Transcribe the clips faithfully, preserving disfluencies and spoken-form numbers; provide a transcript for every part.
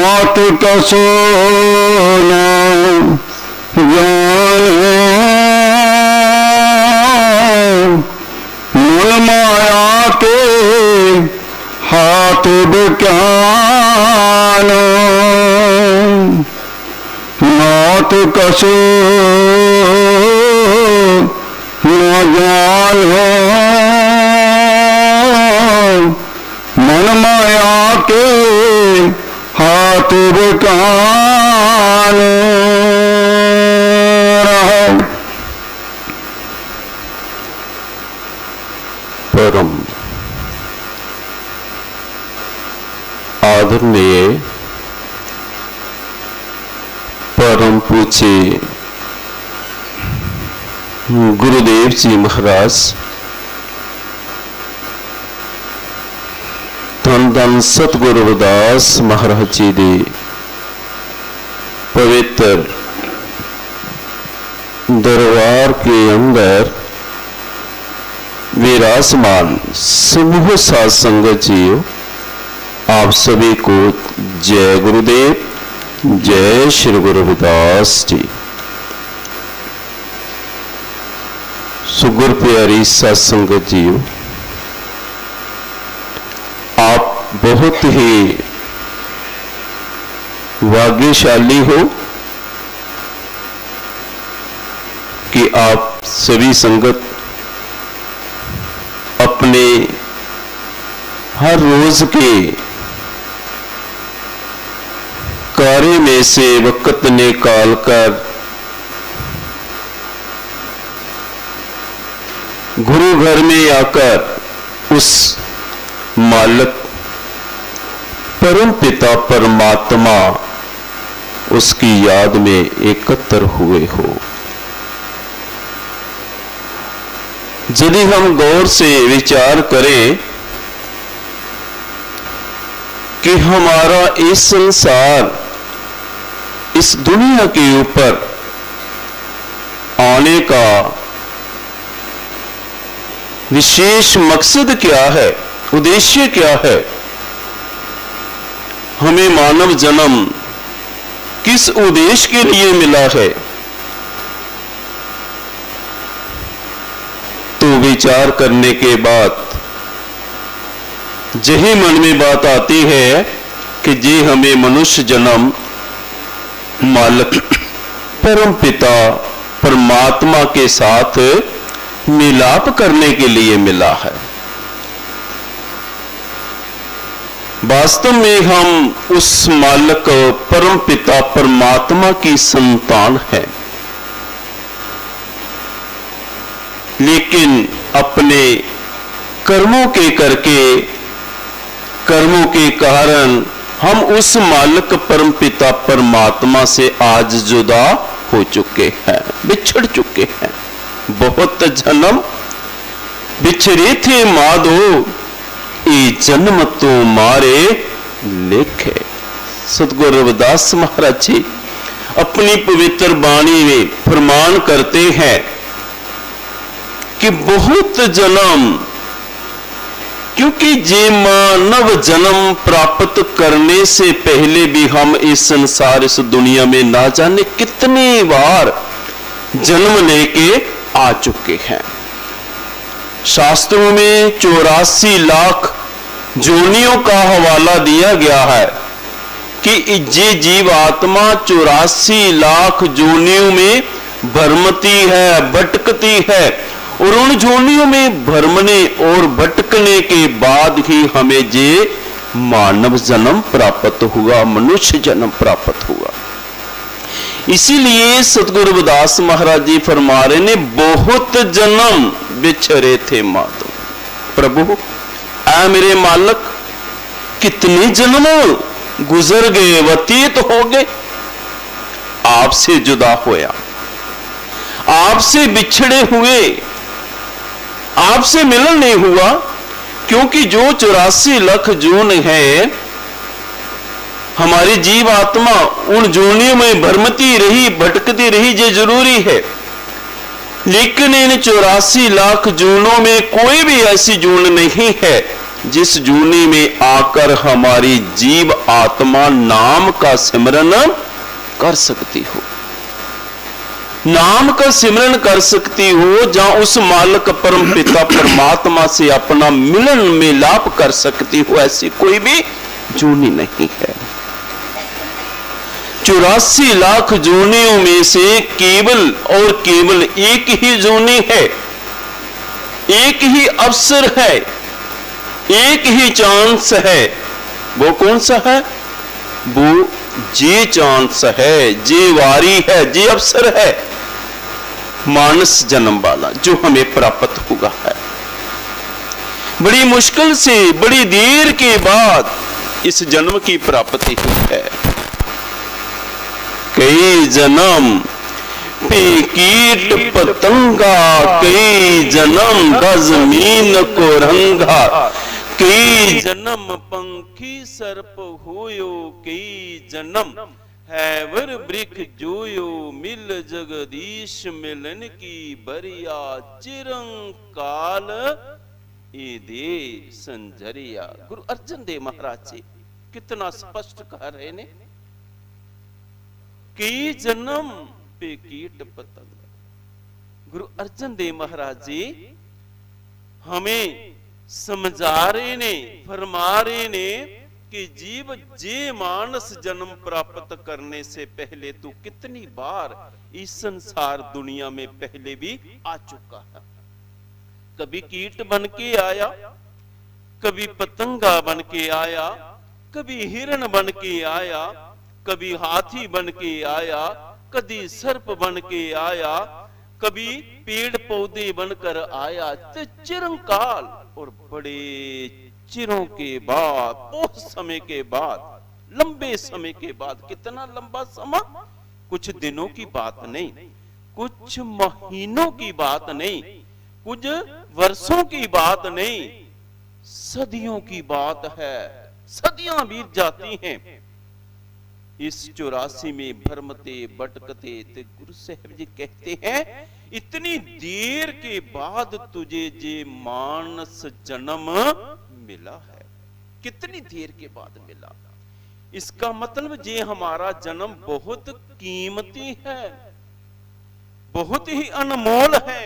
मौत कसो न जाने, मूल माया के हाथ बिकानो, मौत कसो न जानो, मन माया के हाथ बिकानो। परम आदरणीय परम पूज्य गुरुदेव जी महाराज, धन धन सतगुरु रविदास महाराज जी दे पवित्र दरबार के अंदर विराजमान समूह साध संगत जी, आप सभी को जय गुरुदेव, जय श्री गुरु रविदास जी। सुगुर प्यारी साध संगत जी, आप बहुत ही भाग्यशाली हो कि आप सभी संगत अपने हर रोज के कार्य में से वक्त निकाल कर गुरु घर में आकर उस मालिक परम पिता परमात्मा उसकी याद में एकत्र हुए हो। यदि हम गौर से विचार करें कि हमारा इस संसार, इस दुनिया के ऊपर आने का विशेष मकसद क्या है, उद्देश्य क्या है, हमें मानव जन्म किस उद्देश्य के लिए मिला है, तो विचार करने के बाद यही मन में बात आती है कि जी हमें मनुष्य जन्म मालिक परम पिता परमात्मा के साथ मिलाप करने के लिए मिला है। वास्तव में हम उस मालिक परम पिता परमात्मा की संतान हैं, लेकिन अपने कर्मों के करके कर्मों के कारण हम उस मालिक परम पिता परमात्मा से आज जुदा हो चुके हैं, बिछड़ चुके हैं। बहुत जन्म बिछड़े थे माधो, ये जन्म तो मारे लेखे। सतगुरु रविदास महाराज जी अपनी पवित्र वाणी में फरमान करते हैं कि बहुत जन्म, क्योंकि जे मानव जन्म प्राप्त करने से पहले भी हम इस संसार, इस दुनिया में ना जाने कितनी बार जन्म लेके आ चुके हैं। शास्त्रों में चौरासी लाख जोनियों का हवाला दिया गया है कि जे जीव आत्मा चौरासी लाख जोनियों में भ्रमती है, भटकती है, और उन जोनियों में भ्रमने और भटकने के बाद ही हमें जे मानव जन्म प्राप्त हुआ, मनुष्य जन्म प्राप्त हुआ। इसीलिए सतगुरु रविदास महाराज जी फरमा रहे ने, बहुत जन्म बिछड़े थे माधो। प्रभु आ मेरे मालिक, कितने जन्म गुजर गए, व्यतीत हो गए, आपसे जुदा होया, आपसे बिछड़े हुए, आपसे मिलन नहीं हुआ। क्योंकि जो चौरासी लाख जून है, हमारी जीव आत्मा उन जूनियों में भ्रमती रही, भटकती रही, ये जरूरी है। लेकिन इन चौरासी लाख जूनों में कोई भी ऐसी जून नहीं है जिस जूनी में आकर हमारी जीव आत्मा नाम का सिमरन कर सकती हो, नाम का सिमरन कर सकती हो, जहां उस मालिक परम पिता परमात्मा से अपना मिलन मिलाप कर सकती हो, ऐसी कोई भी जूनी नहीं है। चौरासी लाख जूनियों में से केवल और केवल एक ही जूनी है, एक ही अवसर है, एक ही चांस है। वो कौन सा है? वो जे चांस है, जे वारी है, जे अवसर है मानस जन्म वाला, जो हमें प्राप्त हुआ है। बड़ी मुश्किल से, बड़ी देर के बाद इस जन्म की प्राप्ति हुई है। कई जन्म पे कीट पतंगा, कई जन्म गजमीन को रंगा, कई जन्म पंखी सर्प होयो, कई जन्म हैवर वृक्ष जोयो, मिल जगदीश मिलन की बरिया, चिरंकाल ए दे संजरिया। गुरु अर्जन देव महाराज जी कितना स्पष्ट कह रहे ने, कई जन्म पे कीट पतंग। गुरु अर्जन देव महाराज जी हमें समझा रहे ने, फरमा रहे ने कि जीव जे मानस जन्म प्राप्त करने से पहले तू कितनी बार इस संसार दुनिया में पहले भी आ चुका है। कभी कीट बन के आया, कभी पतंगा बन के आया, कभी हिरण बन के आया, कभी हाथी बन के आया, कभी सर्प बन के आया, कभी पेड़ पौधे बनकर आया। तो चिरंकाल और बड़े चिरों के बाद, बहुत समय के बाद, लंबे समय के बाद, कितना लंबा समय, कुछ दिनों की बात नहीं, कुछ महीनों की बात नहीं, कुछ वर्षों की बात नहीं, सदियों की बात है। सदियां बीत जाती हैं इस चौरासी में भ्रमते भटकते। तो गुरु साहब जी कहते हैं इतनी देर के बाद तुझे जे मानस जन्म मिला है, कितनी देर के बाद मिला। इसका मतलब जे हमारा जन्म बहुत कीमती है, बहुत ही अनमोल है।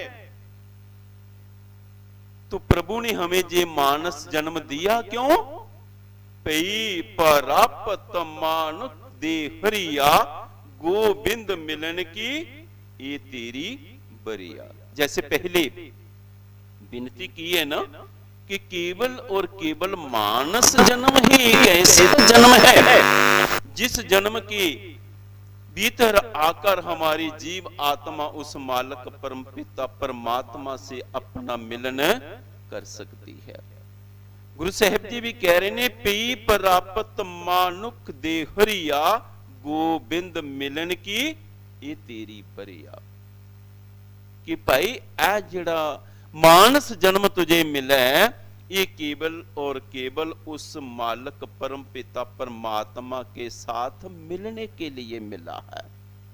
तो प्रभु ने हमें जे मानस जन्म दिया, क्यों? पई परापत मान दे हरिया, गोविंद मिलन की ये तेरी बरिया। जैसे पहले विनती की है ना कि केवल और केवल मानस जन्म ही ऐसे जन्म है जिस जन्म के भीतर आकर हमारी जीव आत्मा उस मालक परम पिता परमात्मा से अपना मिलन कर सकती है। गुरु साहब जी भी कह रहे ने, पी प्राप्त मानुक दे हरिया, गोविंद मिलन की ये तेरी बरिया। कि भाई ए जड़ा मानस जन्म तुझे मिला है, ये केवल और केवल उस मालक परम पिता परमात्मा के साथ मिलने के लिए मिला है।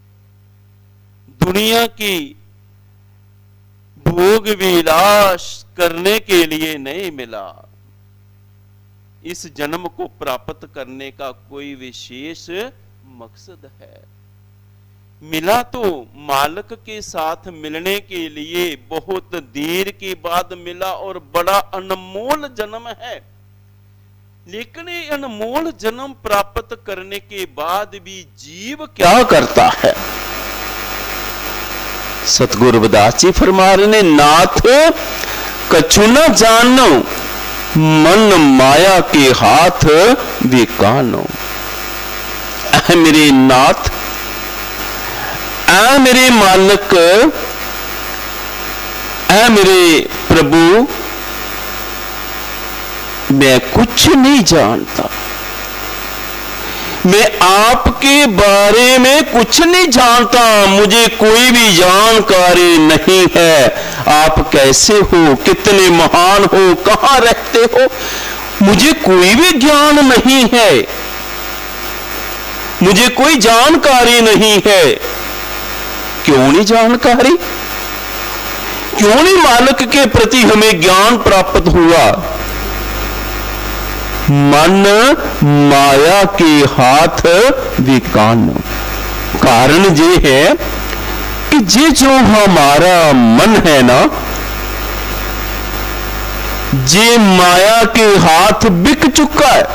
दुनिया की भोग विलास करने के लिए नहीं मिला। इस जन्म को प्राप्त करने का कोई विशेष मकसद है। मिला तो मालिक के साथ मिलने के लिए बहुत देर के बाद मिला और बड़ा अनमोल जन्म है। लेकिन ये अनमोल जन्म प्राप्त करने के बाद भी जीव क्या करता है? सतगुरु रविदास जी फरमा रहे ने, नाथ कछु न जानो, मन माया के हाथ बेकानो। ऐ मेरे नाथ, ऐ मेरे मालिक, ऐ मेरे प्रभु, मैं कुछ नहीं जानता, मैं आपके बारे में कुछ नहीं जानता, मुझे कोई भी जानकारी नहीं है। आप कैसे हो, कितने महान हो, कहां रहते हो, मुझे कोई भी ज्ञान नहीं है, मुझे कोई जानकारी नहीं है। क्यों नहीं जानकारी? क्यों नहीं मालिक के प्रति हमें ज्ञान प्राप्त हुआ? मन माया के हाथ विकान। कारण ये है कि ये जो हमारा मन है ना, ये माया के हाथ बिक चुका है।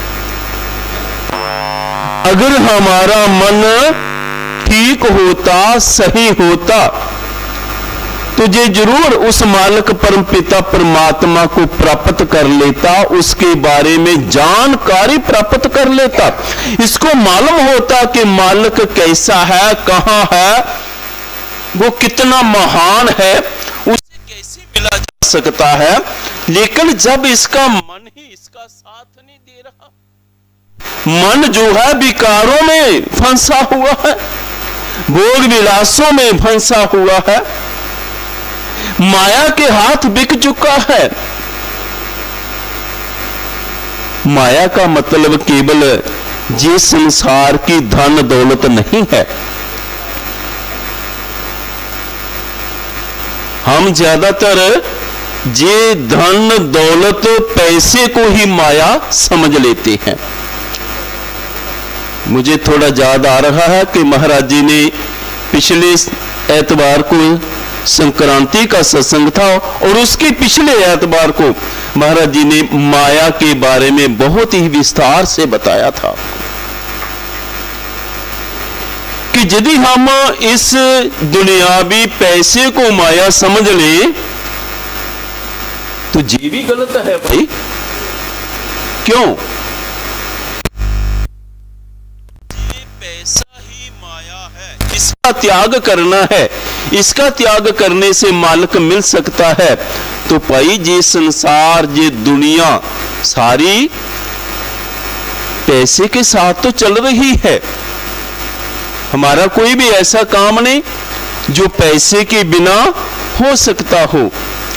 अगर हमारा मन ठीक होता, सही होता, तो ये जरूर उस मालिक परमपिता परमात्मा को प्राप्त कर लेता, उसके बारे में जानकारी प्राप्त कर लेता। इसको मालूम होता कि मालिक कैसा है, कहां है, वो कितना महान है, उसे कैसे मिला जा सकता है। लेकिन जब इसका मन ही इसका साथ नहीं दे रहा, मन जो है विकारों में फंसा हुआ है, भोग विलासों में फंसा हुआ है, माया के हाथ बिक चुका है। माया का मतलब केवल ये संसार की धन दौलत नहीं है। हम ज्यादातर ये धन दौलत पैसे को ही माया समझ लेते हैं। मुझे थोड़ा याद आ रहा है कि महाराज जी ने पिछले एतवार को संक्रांति का सत्संग था और उसके पिछले एतवार को महाराज जी ने माया के बारे में बहुत ही विस्तार से बताया था कि यदि हम इस दुनियावी पैसे को माया समझ ले तो ये भी गलत है भाई। क्यों? ये पैसा ही माया है, इसका त्याग करना है, इसका त्याग करने से मालिक मिल सकता है। तो भाई ये संसार, ये दुनिया सारी पैसे के साथ तो चल रही है। हमारा कोई भी ऐसा काम नहीं जो पैसे के बिना हो सकता हो।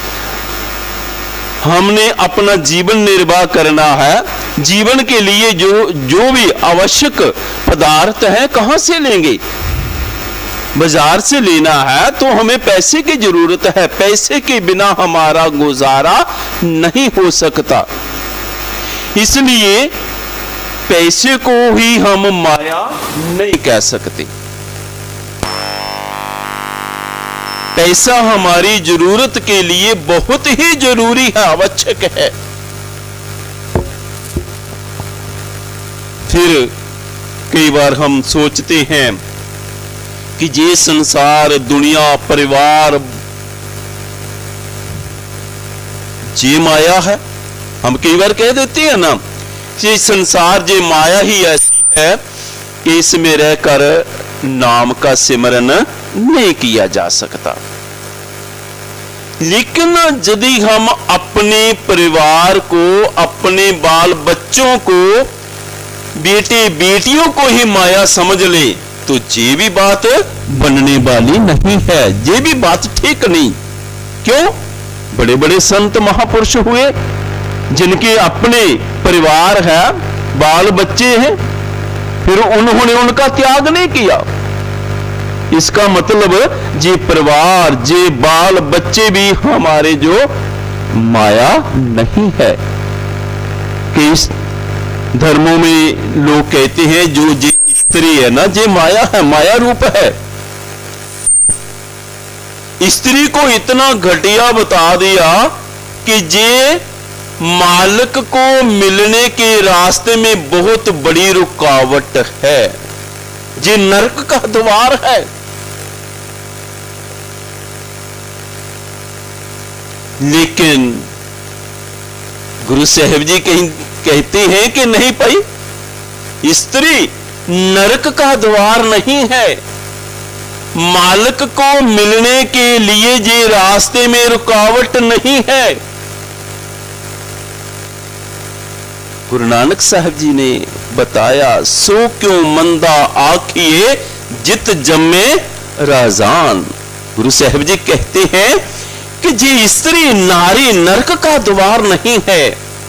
हमने अपना जीवन निर्वाह करना है, जीवन के लिए जो जो भी आवश्यक पदार्थ है कहां से लेंगे? बाजार से लेना है तो हमें पैसे की जरूरत है। पैसे के बिना हमारा गुजारा नहीं हो सकता। इसलिए पैसे को ही हम माया नहीं कह सकते। पैसा हमारी जरूरत के लिए बहुत ही जरूरी है, आवश्यक है। फिर कई बार हम सोचते हैं कि ये संसार, दुनिया, परिवार ये माया है। हम कई बार कह देते हैं ना, ये संसार, ये माया ही ऐसी है कि इसमें रहकर नाम का सिमरन नहीं किया जा सकता। लेकिन यदि हम अपने परिवार को, अपने बाल बच्चों को, बेटे बेटियों को ही माया समझ ले तो ये भी बात बनने वाली नहीं है, ये भी बात ठीक नहीं। क्यों? बड़े बड़े संत महापुरुष हुए जिनके अपने परिवार है, बाल बच्चे हैं, फिर उन्होंने उनका त्याग नहीं किया। इसका मतलब ये परिवार, ये बाल बच्चे भी हमारे जो माया नहीं है। कि इस धर्मों में लोग कहते हैं जो ये स्त्री है ना, ये माया है, माया रूप है। स्त्री को इतना घटिया बता दिया कि ये मालिक को मिलने के रास्ते में बहुत बड़ी रुकावट है, ये नरक का द्वार है। लेकिन गुरु साहिब जी कहीं कहते हैं कि नहीं भाई, स्त्री नरक का द्वार नहीं है। मालिक को मिलने के लिए ये रास्ते में रुकावट नहीं है। गुरु नानक साहब जी ने बताया, सो क्यों मंदा आखिए जित जम्मे राजान। गुरु साहब जी कहते हैं कि ये स्त्री नारी नरक का द्वार नहीं है,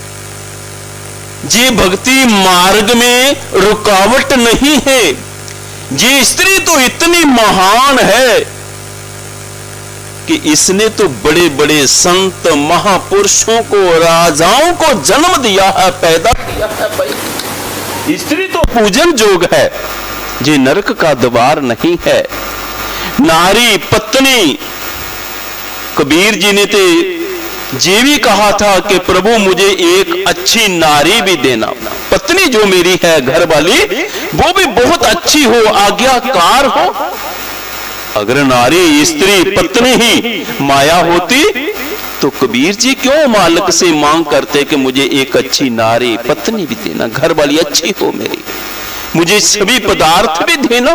ये भक्ति मार्ग में रुकावट नहीं है। ये स्त्री तो इतनी महान है कि इसने तो बड़े बड़े संत महापुरुषों को, राजाओं को जन्म दिया है, पैदा किया है। भाई स्त्री तो पूजन जोग है, ये नरक का द्वार नहीं है। नारी पत्नी, कबीर जी ने तो ये भी कहा था कि प्रभु मुझे एक अच्छी नारी भी देना, पत्नी जो मेरी है घर वाली वो भी बहुत अच्छी हो, आज्ञाकार हो। अगर नारी स्त्री पत्नी ही माया होती तो कबीर जी क्यों मालिक से मांग करते कि मुझे एक अच्छी नारी पत्नी भी देना, घर वाली अच्छी हो मेरी, मुझे सभी पदार्थ भी देना।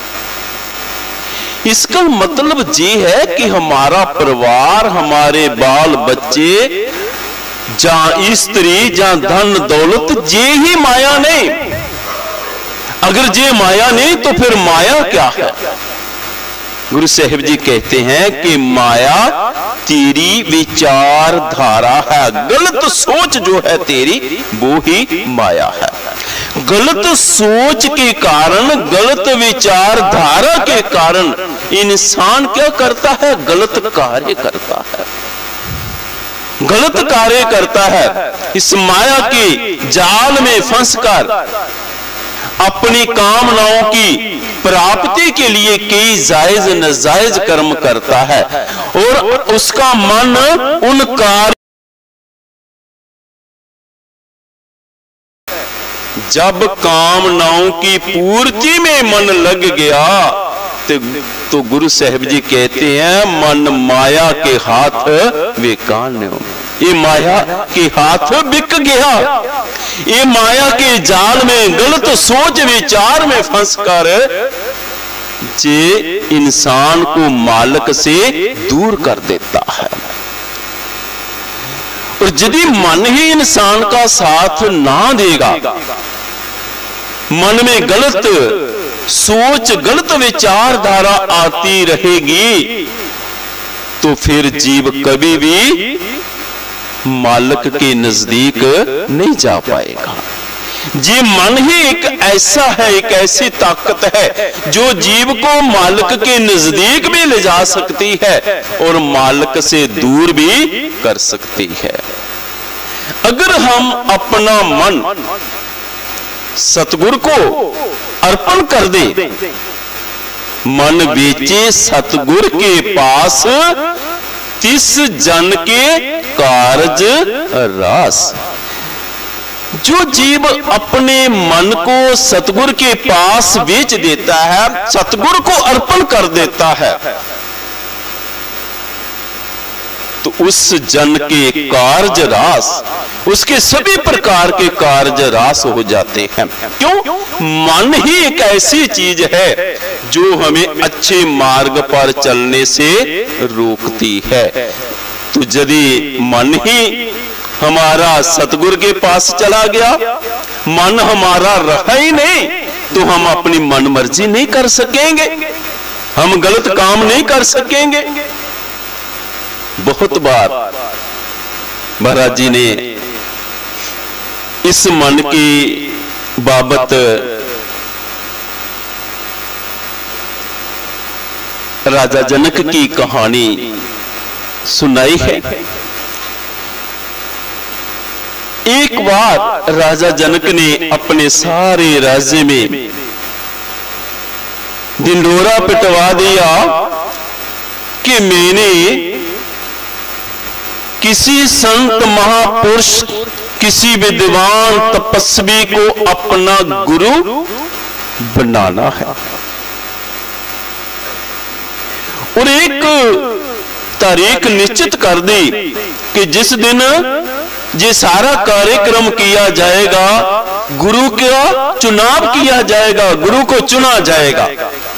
इसका मतलब ये है कि हमारा परिवार, हमारे बाल बच्चे, जहां स्त्री जहां धन दौलत, ये ही माया नहीं। अगर ये माया नहीं तो फिर माया क्या है? गुरु साहिब जी कहते हैं कि माया तेरी विचारधारा है, गलत सोच जो है तेरी वो ही माया है। गलत सोच के कारण, गलत विचारधारा के कारण इंसान क्या करता है? गलत कार्य करता है, गलत कार्य करता है। इस माया के जाल में फंसकर अपनी कामनाओं की प्राप्ति के लिए कई जायज नाजायज कर्म करता है और उसका मन उन कार्य, जब कामनाओं की पूर्ति में मन लग गया तो, तो गुरु साहिब जी कहते हैं मन माया के हाथ वे कान्यो, ये माया के हाथ बिक गया। ये माया के जाल में गलत सोच विचार में फंसकर जे इंसान को मालिक से दूर कर देता है। और यदि मन ही इंसान का साथ ना देगा, मन में गलत सोच, गलत विचारधारा आती रहेगी, तो फिर जीव कभी भी मालिक के नजदीक नहीं जा पाएगा। ये मन ही एक ऐसा है, एक ऐसी ताकत है जो जीव को मालिक के नजदीक भी ले जा सकती है और मालिक से दूर भी कर सकती है। अगर हम अपना मन सतगुरु को अर्पण कर दे, मन बेचे सतगुरु के पास, तिस जन के कारज रास। जो जीव अपने मन को सतगुरु के पास बेच देता है, सतगुरु को अर्पण कर देता है, तो उस जन के कार्य रास, उसके सभी प्रकार के कार्य रास हो जाते हैं। क्यों? मन ही एक ऐसी चीज है जो हमें अच्छे मार्ग पर चलने से रोकती है। तो यदि मन ही हमारा सतगुरु के पास चला गया, मन हमारा रहा ही नहीं, तो हम अपनी मन मर्जी नहीं कर सकेंगे, हम गलत काम नहीं कर सकेंगे। बहुत बार महाराज जी ने इस मन की बाबत राजा जनक की कहानी सुनाई है। एक बार राजा जनक ने अपने सारे राज्य में ढिंढोरा पिटवा दिया कि मैंने किसी संत महापुरुष, किसी विद्वान तपस्वी को अपना गुरु बनाना है और एक तारीख निश्चित कर दी कि जिस दिन ये सारा कार्यक्रम किया जाएगा, गुरु का चुनाव किया जाएगा, गुरु को चुना जाएगा।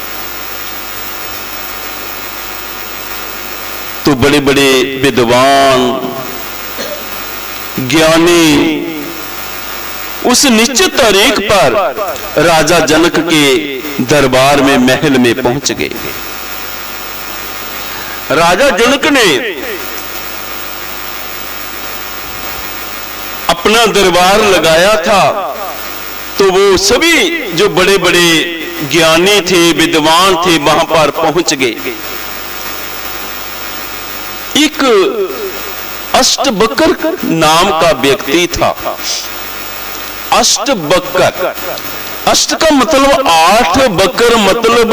तो बड़े बड़े विद्वान ज्ञानी उस निश्चित तारीख पर राजा जनक के दरबार में, महल में पहुंच गए। राजा जनक ने अपना दरबार लगाया था, तो वो सभी जो बड़े बड़े ज्ञानी थे, विद्वान थे, वहां पर पहुंच गए। एक अष्टबकर नाम का व्यक्ति था। अष्टबकर, अष्ट का मतलब आठ, बकर मतलब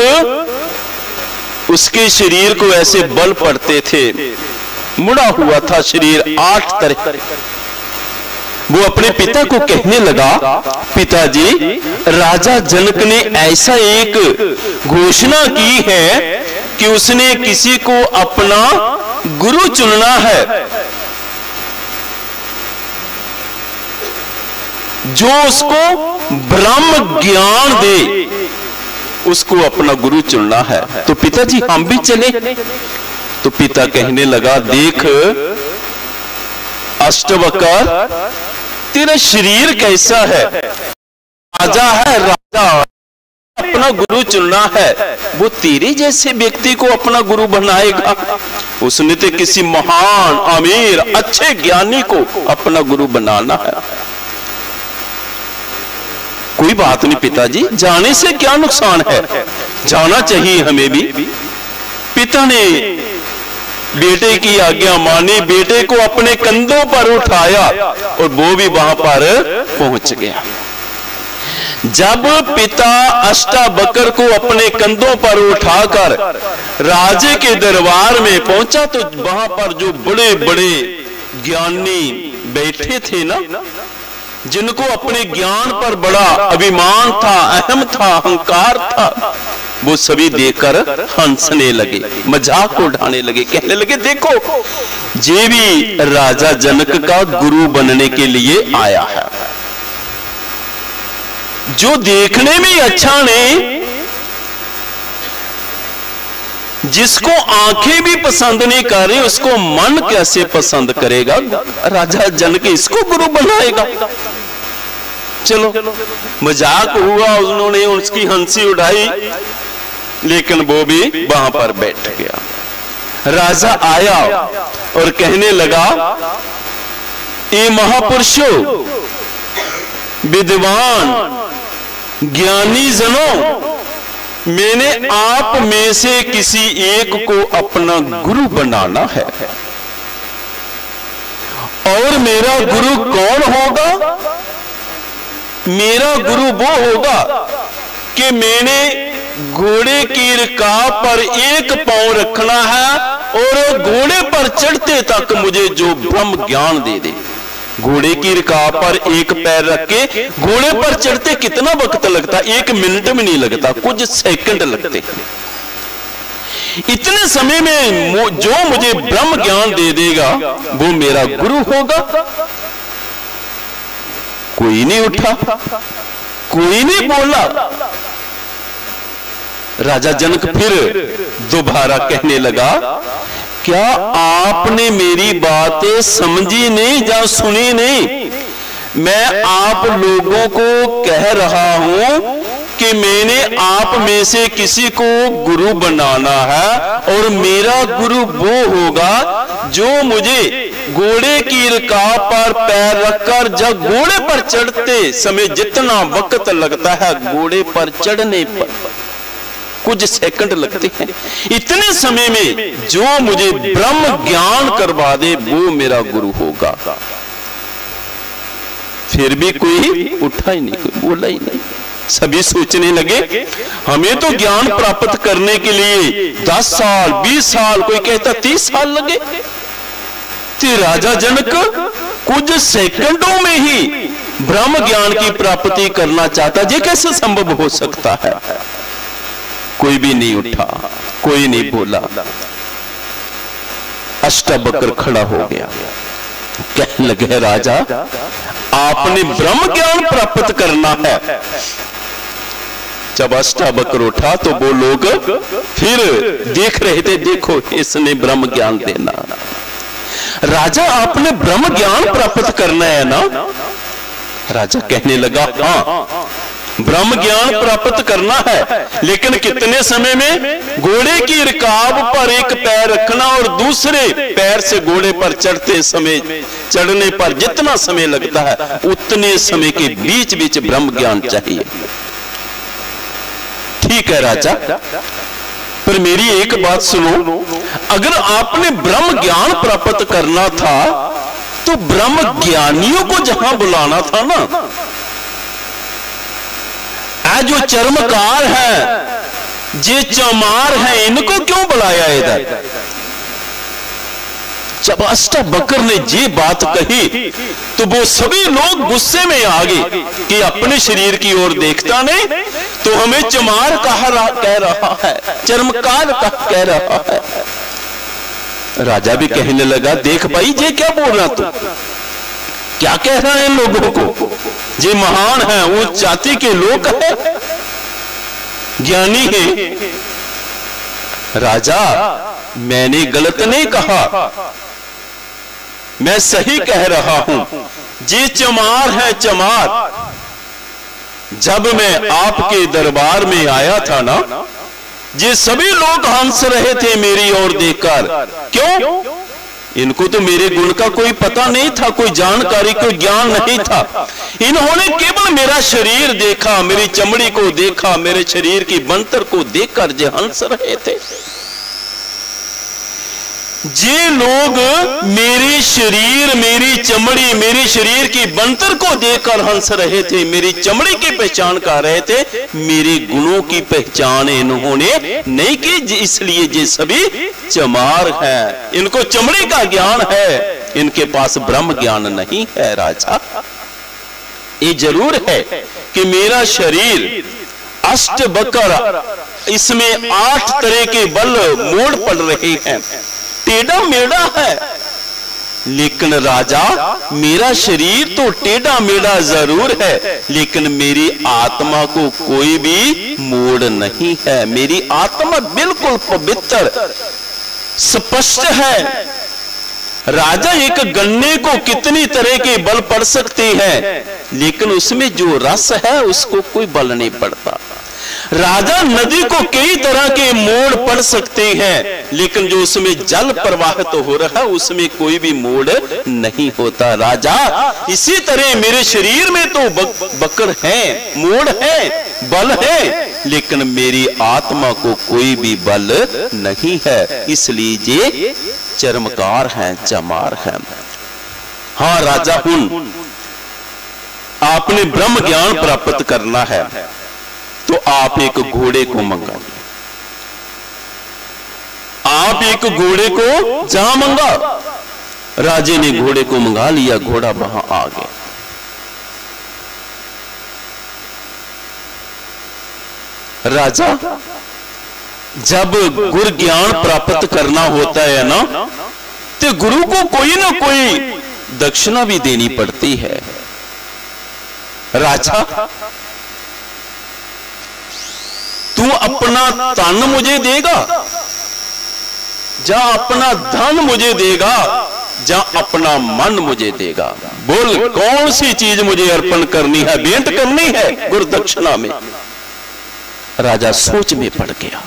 उसके शरीर को ऐसे बल पड़ते थे, मुड़ा हुआ था शरीर आठ तरह। वो अपने पिता को कहने लगा, पिताजी, राजा जनक ने ऐसा एक घोषणा की है कि उसने किसी को अपना गुरु चुनना है जो उसको ब्रह्म ज्ञान दे, उसको अपना गुरु चुनना है। तो पिताजी हम भी चले। तो पिता कहने लगा, देख अष्टवकर, तेरा शरीर कैसा है, राजा है, राजा अपना गुरु चुनना है, वो तेरे जैसे व्यक्ति को अपना गुरु बनाएगा? उसने तो किसी महान, अमीर, अच्छे ज्ञानी को अपना गुरु बनाना है। कोई बात नहीं पिताजी, जाने से क्या नुकसान है, जाना चाहिए हमें भी। पिता ने बेटे की आज्ञा मानी, बेटे को अपने कंधों पर उठाया और वो भी वहां पर पहुंच गया। जब पिता अष्टाबकर को अपने कंधों पर उठाकर राजे के दरबार में पहुंचा तो वहां पर जो बड़े बड़े ज्ञानी बैठे थे ना, जिनको अपने ज्ञान पर बड़ा अभिमान था, अहम था, अहंकार था, वो सभी देखकर हंसने लगे, मजाक उड़ाने लगे, कहने लगे, देखो ये भी राजा जनक का गुरु बनने के लिए आया है। जो देखने में अच्छा नहीं, जिसको आंखें भी पसंद नहीं कर रही, उसको मन कैसे पसंद करेगा? राजा जनक इसको गुरु बनाएगा। चलो मजाक हुआ, उन्होंने उसकी हंसी उड़ाई, लेकिन वो भी वहां पर बैठ गया। राजा आया और कहने लगा, ये महापुरुषों, विद्वान, ज्ञानी जनों, मैंने आप में से किसी एक को अपना गुरु बनाना है। और मेरा गुरु कौन होगा? मेरा गुरु वो होगा कि मैंने घोड़े की रकाब पर एक पांव रखना है और घोड़े पर चढ़ते तक मुझे जो ब्रह्म ज्ञान दे दे। घोड़े की रकाब पर एक पैर रख के घोड़े पर चढ़ते कितना वक्त लगता? एक मिनट में नहीं लगता, कुछ सेकंड लगते। इतने समय में जो मुझे ब्रह्म ज्ञान दे देगा वो मेरा गुरु होगा। कोई नहीं उठा, कोई नहीं बोला। राजा जनक फिर दोबारा कहने लगा, क्या आपने मेरी बातें समझी नहीं या सुनी नहीं? मैं आप लोगों को कह रहा हूं कि मैंने आप में से किसी को गुरु बनाना है और मेरा गुरु वो होगा जो मुझे घोड़े की रकाब पर पैर रखकर जब घोड़े पर चढ़ते समय जितना वक्त लगता है, घोड़े पर चढ़ने पर कुछ सेकंड लगते हैं, इतने समय में जो मुझे ब्रह्म ज्ञान करवा दे वो मेरा गुरु होगा। फिर भी कोई उठा ही नहीं, कोई बोला ही नहीं। सभी सोचने लगे, हमें तो ज्ञान प्राप्त करने के लिए दस साल, बीस साल, कोई कहता तीस साल लगे। तो राजा जनक कुछ सेकंडों में ही ब्रह्म ज्ञान की प्राप्ति करना चाहता, ये कैसे संभव हो सकता है? कोई भी नहीं उठा, कोई नहीं बोला। अष्टाबकर खड़ा हो गया, कहने लगे, राजा आपने ब्रह्म ज्ञान प्राप्त करना है। जब अष्टाबकर उठा तो वो लोग फिर देख रहे थे, देखो इसने ब्रह्म ज्ञान देना। राजा आपने ब्रह्म ज्ञान प्राप्त करना है ना? राजा कहने लगा, हाँ ब्रह्म ज्ञान प्राप्त करना है, लेकिन कितने समय में? घोड़े की रकाब पर एक पैर रखना और दूसरे पैर से घोड़े पर चढ़ते समय, चढ़ने पर जितना समय लगता है उतने समय के बीच बीच ब्रह्म ज्ञान चाहिए। ठीक है राजा, पर मेरी एक बात सुनो, अगर आपने ब्रह्म ज्ञान प्राप्त करना था तो ब्रह्म ज्ञानियों को जहां बुलाना था ना, आ जो चर्मकार है, जे चमार है, इनको क्यों बुलाया इधर? जब अष्टावक्र ने ये बात कही तो वो सभी लोग गुस्से में आ गए कि अपने शरीर की ओर देखता नहीं तो हमें चमार कह रहा कह रहा है, चर्मकार कह रहा है। राजा भी कहने लगा, देख भाई ये क्या बोल रहा तू, क्या कह रहा है लोगों को? ये महान है, वो जाति के लोग है, ज्ञानी है। राजा, मैंने गलत नहीं कहा, मैं सही कह रहा हूं। जी चमार है, चमार। जब मैं आपके दरबार में आया था ना, ये सभी लोग हंस रहे थे मेरी ओर देखकर। क्यों? इनको तो मेरे गुण का कोई पता नहीं था, कोई जानकारी, कोई ज्ञान नहीं था। इन्होंने केवल मेरा शरीर देखा, मेरी चमड़ी को देखा, मेरे शरीर की बनतर को देखकर जो हंस रहे थे। जे लोग मेरे शरीर, मेरी चमड़ी, मेरे शरीर की बनतर को देखकर हंस रहे थे, मेरी चमड़ी की पहचान कर रहे थे, मेरे गुणों की पहचान इन्होंने नहीं की, इसलिए ये सभी चमार हैं। इनको चमड़ी का ज्ञान है, इनके पास ब्रह्म ज्ञान नहीं है। राजा, ये जरूर है कि मेरा शरीर अष्टवक्र, इसमें आठ तरह के बल मोड़ पड़ रहे हैं, टेढ़ा मेढ़ा है, लेकिन राजा मेरा शरीर तो टेढ़ा मेढ़ा जरूर है, लेकिन मेरी आत्मा को कोई भी मोड़ नहीं है। मेरी आत्मा बिल्कुल पवित्र स्पष्ट है। राजा, एक गन्ने को कितनी तरह के बल पड़ सकते हैं, लेकिन उसमें जो रस है उसको कोई बल नहीं पड़ता। राजा, नदी को कई तरह के मोड़ पड़ सकते हैं, लेकिन जो उसमें जल प्रवाहित तो हो रहा है उसमें कोई भी मोड़ नहीं होता। राजा, इसी तरह मेरे शरीर में तो बकर है, मोड़ है, बल है, लेकिन मेरी आत्मा को कोई भी बल नहीं है, इसलिए ये चर्मकार हैं, चमार हैं। हाँ राजा, हुन आपने ब्रह्म ज्ञान प्राप्त करना है तो आप एक घोड़े को मंगाइए। आप एक घोड़े को जहां मंगा, राजे ने घोड़े को मंगा लिया, घोड़ा वहां आ गया। राजा, जब गुरु ज्ञान प्राप्त करना होता है ना, तो गुरु को कोई ना कोई दक्षिणा भी देनी पड़ती है। राजा, तू अपना तन मुझे देगा, जा अपना धन मुझे देगा, जा अपना मन मुझे देगा? बोल, कौन सी चीज मुझे अर्पण करनी है, भेंट करनी है गुरु दक्षिणा में? राजा सोच में पड़ गया,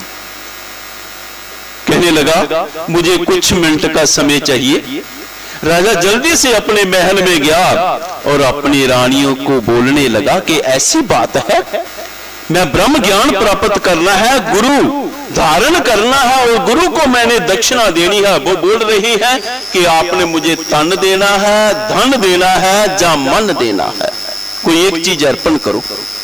कहने लगा मुझे कुछ मिनट का समय चाहिए। राजा जल्दी से अपने महल में गया और अपनी रानियों को बोलने लगा कि ऐसी बात है, मैं ब्रह्म ज्ञान प्राप्त करना है, गुरु धारण करना है और गुरु को मैंने दक्षिणा देनी है। वो बोल रही है कि आपने मुझे तन देना है, धन देना है, या मन देना है, कोई एक चीज अर्पण करो।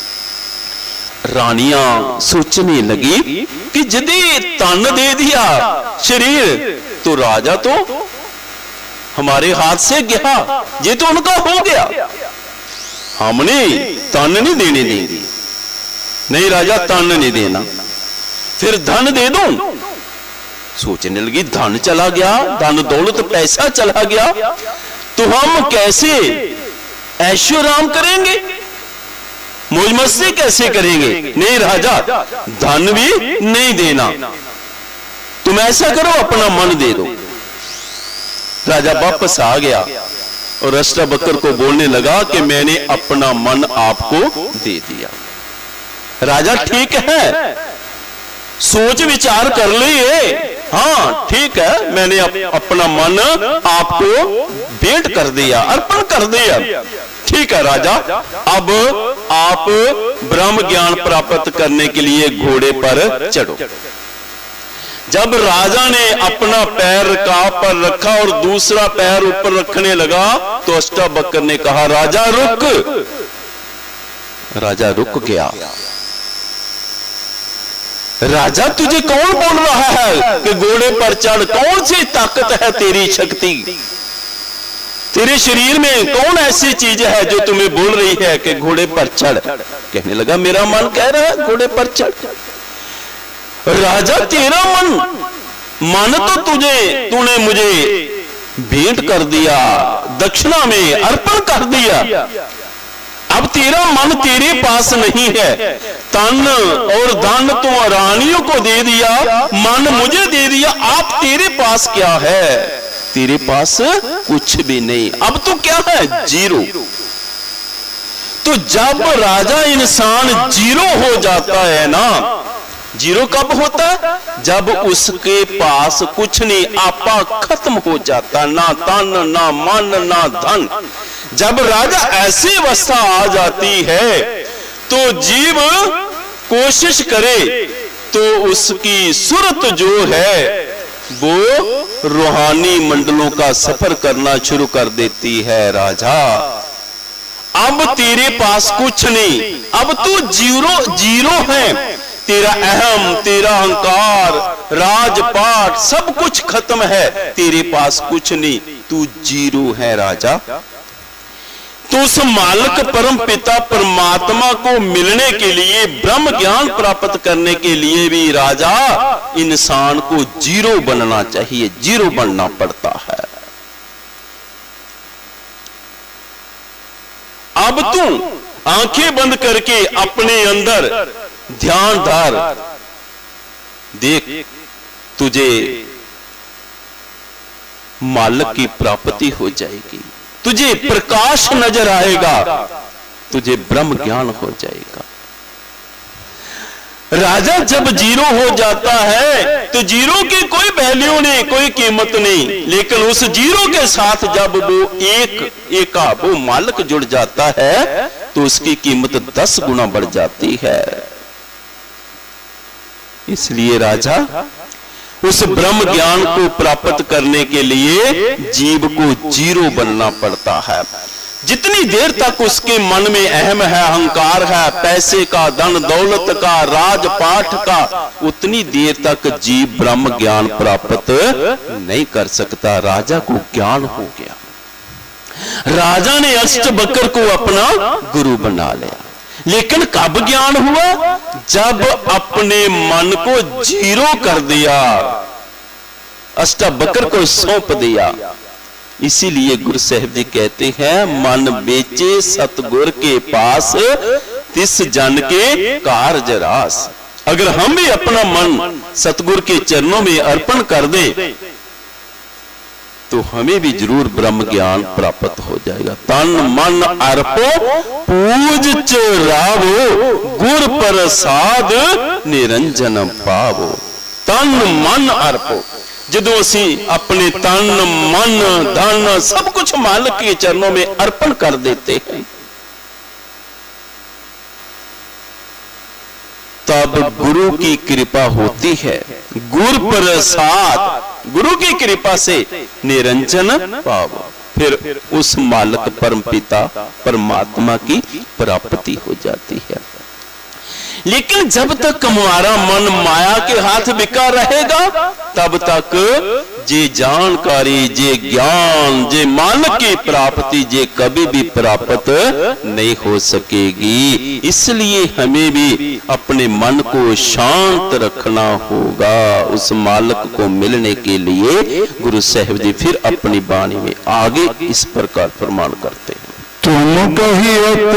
रानियां सोचने लगी कि यदि तन दे दिया शरीर तो राजा तो हमारे हाथ से गया, ये तो उनका हो गया, हमने तन नहीं देने देंगे। नहीं राजा, तन नहीं देना, फिर धन दे दो। सोचने लगी धन चला गया, धन दौलत पैसा चला गया, तो हम कैसे ऐशो आराम करेंगे, मौज मस्ती कैसे करेंगे? नहीं राजा, धन भी नहीं देना, तुम ऐसा करो अपना मन दे दो। राजा वापस आ गया और अष्टावक्र को बोलने लगा कि मैंने अपना मन आपको दे दिया। राजा, ठीक है, सोच विचार कर लिए, हाँ ठीक है, मैंने अप, अपना मन आपको भेंट कर दिया, अर्पण कर दिया। ठीक है राजा, अब आप ब्रह्म ज्ञान प्राप्त करने के लिए घोड़े पर चढ़ो। जब राजा ने अपना पैर रकाब पर रखा और दूसरा पैर ऊपर रखने लगा तो अष्टावक्र ने कहा, राजा रुक। राजा रुक गया। राजा तुझे कौन बोल रहा है कि घोड़े पर चढ़? कौन सी ताकत है तेरी शक्ति? तेरे शरीर में कौन ऐसी चीज है जो तुम्हें बोल रही है कि घोड़े पर चढ़? कहने लगा, मेरा मन कह रहा है घोड़े पर चढ़। राजा, तेरा मन मन तो तुझे तूने मुझे भेंट कर दिया, दक्षिणा में अर्पण कर दिया। अब तेरा मन तेरे पास नहीं है। तन और धन तो रानियों को दे दिया, मन मुझे दे दिया। आप तेरे पास क्या है? तेरे पास कुछ भी नहीं। अब तो क्या है? जीरो। तो जब राजा इंसान जीरो हो जाता है ना, जीरो कब होता है? जब उसके पास कुछ नहीं, आपा खत्म हो जाता, ना तन ना मन ना धन। जब राजा ऐसी अवस्था आ जाती है तो जीव कोशिश करे तो उसकी सूरत जो है वो रूहानी मंडलों का सफर करना शुरू कर देती है। राजा, अब तेरे पास कुछ नहीं, अब तू जीरो जीरो है। तेरा अहम, तेरा अहंकार, राजपाट सब कुछ खत्म है, तेरे पास कुछ नहीं, तू जीरो है। राजा, तो उस मालिक परम पिता परमात्मा को मिलने के लिए, ब्रह्म ज्ञान प्राप्त करने के लिए भी राजा इंसान को जीरो बनना चाहिए, जीरो बनना पड़ता है। अब तू आंखें बंद करके अपने अंदर ध्यान धार, देख तुझे मालिक की प्राप्ति हो जाएगी, तुझे प्रकाश नजर आएगा, तुझे ब्रह्म ज्ञान हो जाएगा। राजा जब जीरो हो जाता है तो जीरो की कोई वैल्यू नहीं, कोई कीमत नहीं, लेकिन उस जीरो के साथ जब वो एक एका वो मालिक जुड़ जाता है तो उसकी कीमत दस गुना बढ़ जाती है। इसलिए राजा उस ब्रह्म ज्ञान को प्राप्त करने के लिए जीव को जीरो बनना पड़ता है। जितनी देर तक उसके मन में अहम है, अहंकार है, पैसे का, धन दौलत का, राजपाठ का, उतनी देर तक जीव ब्रह्म ज्ञान प्राप्त नहीं कर सकता। राजा को ज्ञान हो गया, राजा ने अष्टवक्र को अपना गुरु बना लिया। लेकिन कब ज्ञान हुआ? जब अपने मन को जीरो कर दिया, अष्टवक्र को सौंप दिया। इसीलिए गुरु साहिब जी कहते हैं, मन बेचे सतगुर के पास, तिस जन के कारज रास। अगर हम भी अपना मन सतगुर के चरणों में अर्पण कर दें तो हमें भी जरूर ब्रह्म ज्ञान प्राप्त हो जाएगा। तन मन अर्पो पूज चरावो, गुर प्रसाद निरंजन पावो। तन मन अर्पो, जदों असी अपने तन मन धन सब कुछ मालिक के चरणों में अर्पण कर देते हैं, तब गुरु की कृपा होती है। गुर प्रसाद, गुरु की कृपा से निरंजन पावो, फिर उस मालिक परम पिता परमात्मा की प्राप्ति हो जाती है। लेकिन जब तक हमारा मन माया के हाथ बिका रहेगा, तब तक जे जानकारी, जे ज्ञान, जे मालिक की प्राप्ति जे कभी भी प्राप्त नहीं हो सकेगी। इसलिए हमें भी अपने मन को शांत रखना होगा उस मालिक को मिलने के लिए। गुरु साहिब जी फिर अपनी वाणी में आगे इस प्रकार प्रमाण करते हैं। तुम कहिए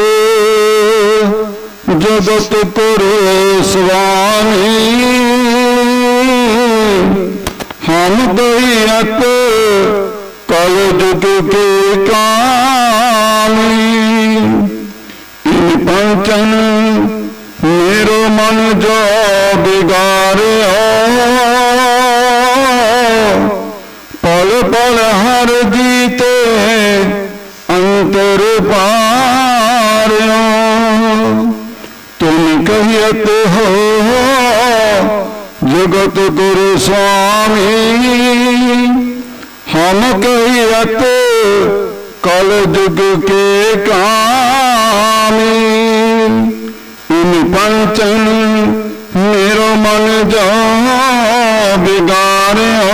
जगत पुरुष स्वामी, हम दैयक कल जुग के कामी। इन पंचन मेरो मन जो बिगाड़े पल पल हर जीते अंतर पारियो। तुम कहियत हो जगत गुरु स्वामी हम कहियत कल जुग के कामी। इन पंचन मेरो मन जो बिगाड़ो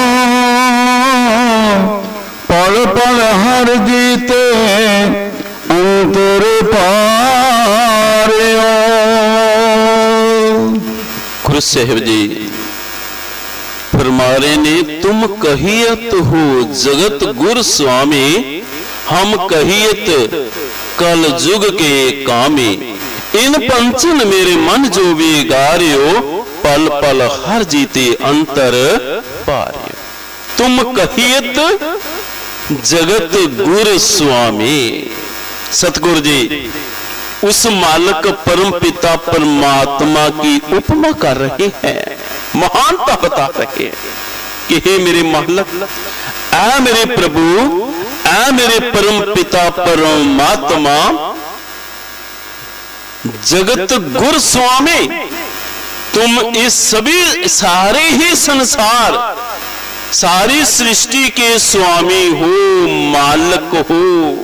पल पल हर जीते अंतर पारियो। गुरु साहिब जी फरमा रहे ने, तुम कहियत हो जगत गुर स्वामी हम कहियत कल जुग के कामी। इन पंचन मेरे मन जो बिगाड़ियो पल पल हर जीते अंतर पारियो। तुम कहियत जगत गुर स्वामी। सतगुरु जी उस मालिक परम पिता परमात्मा की उपमा कर रहे हैं, महानता बता रहे हैं कि हे मेरे मालिक, ऐ मेरे प्रभु, ऐ मेरे परम पिता परमात्मा, जगत गुर स्वामी, तुम इस सभी सारे ही संसार सारी सृष्टि के स्वामी हो, मालिक हो।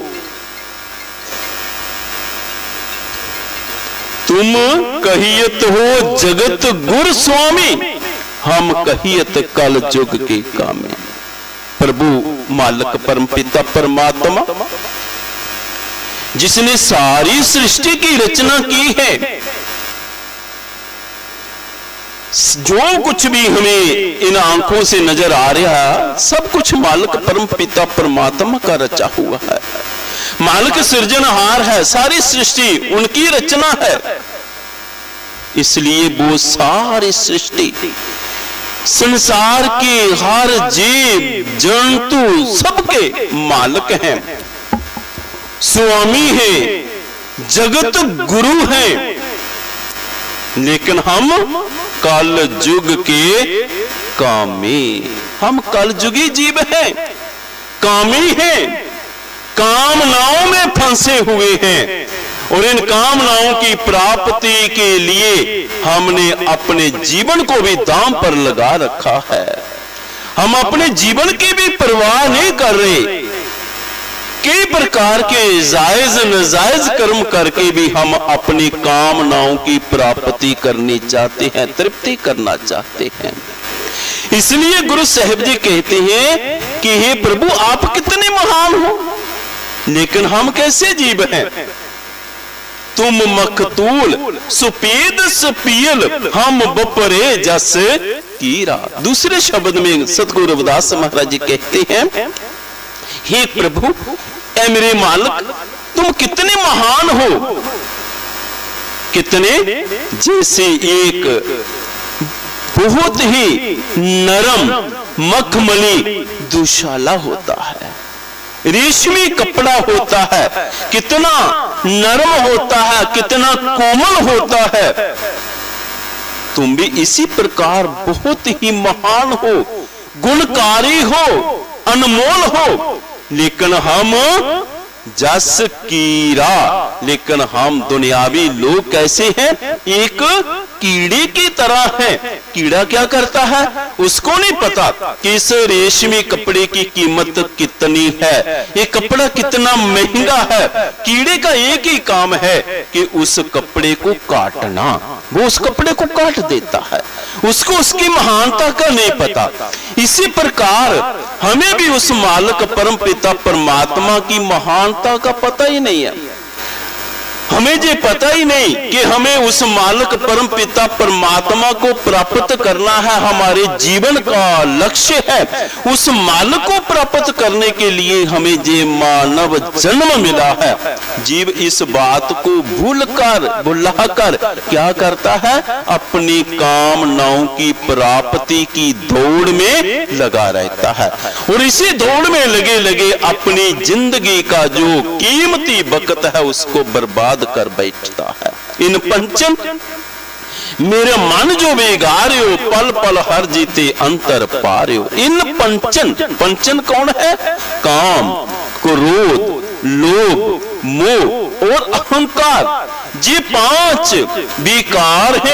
तुम कहियत हो जगत गुर स्वामी हम कहियत कल जुग के कामी। प्रभु मालिक परम पिता परमात्मा जिसने सारी सृष्टि की रचना की है, जो कुछ भी हमें इन आंखों से नजर आ रहा है सब कुछ मालिक परम पिता परमात्मा का रचा हुआ है। मालिक सृजनहार है, सारी सृष्टि उनकी रचना है, इसलिए वो सारी सृष्टि संसार के हर जीव जंतु सबके मालिक हैं, स्वामी हैं, जगत गुरु हैं। लेकिन हम कल युग के कामी, हम कल युगी जीव हैं, कामी हैं, कामनाओं में फंसे हुए हैं और इन कामनाओं की प्राप्ति के लिए हमने अपने जीवन को भी दांव पर लगा रखा है। हम अपने जीवन की भी परवाह नहीं कर रहे। कई प्रकार के जायज नाजायज कर्म करके भी हम अपनी कामनाओं की प्राप्ति करनी चाहते हैं, तृप्ति करना चाहते हैं। इसलिए गुरु साहिब जी कहते हैं कि हे प्रभु आप कितने महान हो, लेकिन हम कैसे जीव हैं। तुम मखतूल सुपीद सुपील हम बपरे जस कीरा। दूसरे शब्द में सतगुरु रविदास महाराज जी कहते हैं, हे प्रभु ऐ मेरे मालिक तुम कितने महान हो, कितने जैसे एक बहुत ही नरम मखमली दुशाला होता है, रेशमी कपड़ा होता है, कितना नरम होता है, कितना कोमल होता है। तुम भी इसी प्रकार बहुत ही महान हो, गुणकारी हो, अनमोल हो, लेकिन हम जस कीड़ा, लेकिन हम दुनियावी लोग कैसे हैं, एक कीड़े की तरह हैं। कीड़ा क्या करता है उसको नहीं पता कि इस रेशमी कपड़े की कीमत कितनी है, ये कपड़ा कितना महंगा है। कीड़े का एक ही काम है कि उस कपड़े को काटना, वो उस कपड़े को काट देता है, उसको उसकी महानता का नहीं पता। इसी प्रकार हमें भी उस मालिक परम पिता परमात्मा की महानता का पता ही नहीं है। हमें ये पता ही नहीं कि हमें उस मालिक परम पिता परमात्मा को प्राप्त करना है, हमारे जीवन का लक्ष्य है। उस मालिक को प्राप्त करने के लिए हमें ये मानव जन्म मिला है। जीव इस बात को भूलकर भुलाकर क्या करता है, अपनी कामनाओं की प्राप्ति की दौड़ में लगा रहता है और इसी दौड़ में लगे लगे अपनी जिंदगी का जो कीमती वक्त है उसको बर्बाद कर बैठता है। इन पंचन मेरे मन जो बिगाड़े हो, पल पल हर जीते अंतर पारे हो। इन पंचन, पंचन कौन है, काम, क्रोध, लोभ, मोह और अहंकार, ये पांच विकार हैं।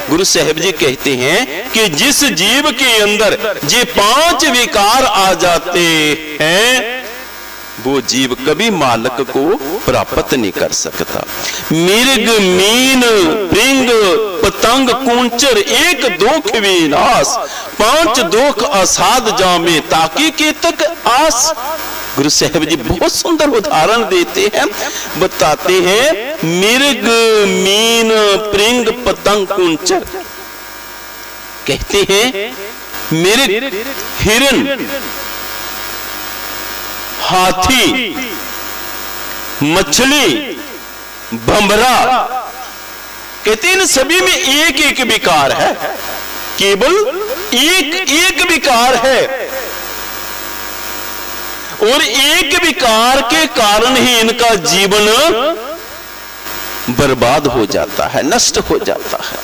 गुरु साहिब जी कहते हैं कि जिस जीव के अंदर ये पांच विकार आ जाते हैं वो जीव कभी मालिक को प्राप्त नहीं कर सकता। मिर्ग मीन प्रिंग पतंग कुंचर एक दुख विनाश, पांच दुख असाध जामे ताकि के तक आस। गुरु साहिब जी बहुत सुंदर उदाहरण देते हैं, बताते हैं मिर्ग मीन प्रिंग पतंग कुंचर। कहते हैं मिर्ग हिरन, हाथी, मछली, भंवरा, कहते हैं इन सभी में एक एक विकार है, केवल एक एक विकार है और एक विकार के कारण ही इनका जीवन बर्बाद हो जाता है, नष्ट हो जाता है।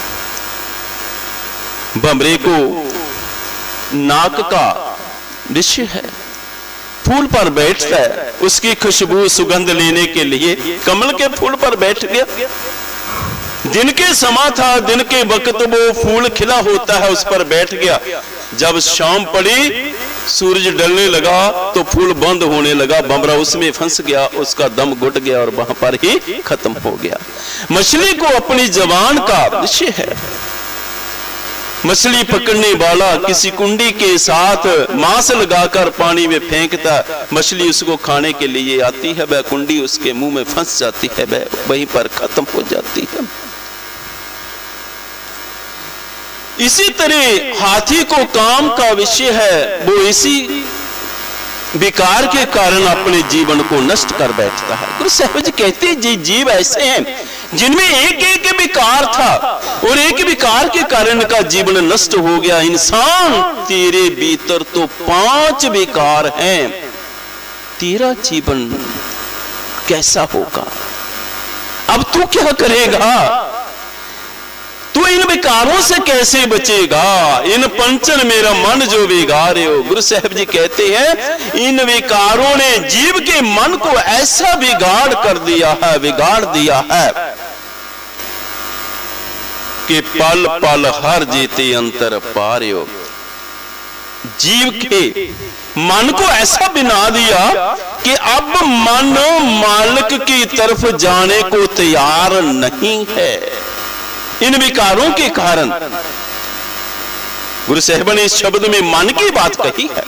भंवरे को नाक का विषय है, फूल पर बैठता है, उसकी खुशबू सुगंध लेने के लिए कमल के फूल पर बैठ गया। दिन के समा था, दिन के वक्त वो फूल खिला होता है, उस पर बैठ गया। जब शाम पड़ी, सूरज ढलने लगा तो फूल बंद होने लगा, भंवरा उसमें फंस गया, उसका दम घुट गया और वहां पर ही खत्म हो गया। मछली को अपनी जबान का विषय है, मछली पकड़ने वाला किसी कुंडी के साथ मांस लगाकर पानी में फेंकता, मछली उसको खाने के लिए आती है, वह कुंडी उसके मुंह में फंस जाती है, वह वहीं पर खत्म हो जाती है। इसी तरह हाथी को काम का विषय है, वो इसी विकार के कारण अपने जीवन को नष्ट कर बैठता है। गुरु साहिब जी कहते हैं जी जीव ऐसे हैं जिनमें एक एक विकार था और एक विकार के कारण का जीवन नष्ट हो गया। इंसान तेरे भीतर तो पांच विकार हैं, तेरा जीवन कैसा होगा? अब तू क्या करेगा? तू इन विकारों से कैसे बचेगा? इन पंचन मेरा मन जो बिगाड़े हो। गुरु साहिब जी कहते हैं इन विकारों ने जीव के मन को ऐसा बिगाड़ कर दिया है, बिगाड़ दिया है कि पल पल हर जीते अंतर पारे हो। जीव के मन को ऐसा बना दिया कि अब मन मालिक की तरफ जाने को तैयार नहीं है। इन विकारों के कारण गुरु साहिब ने इस शब्द में मन की बात कही है।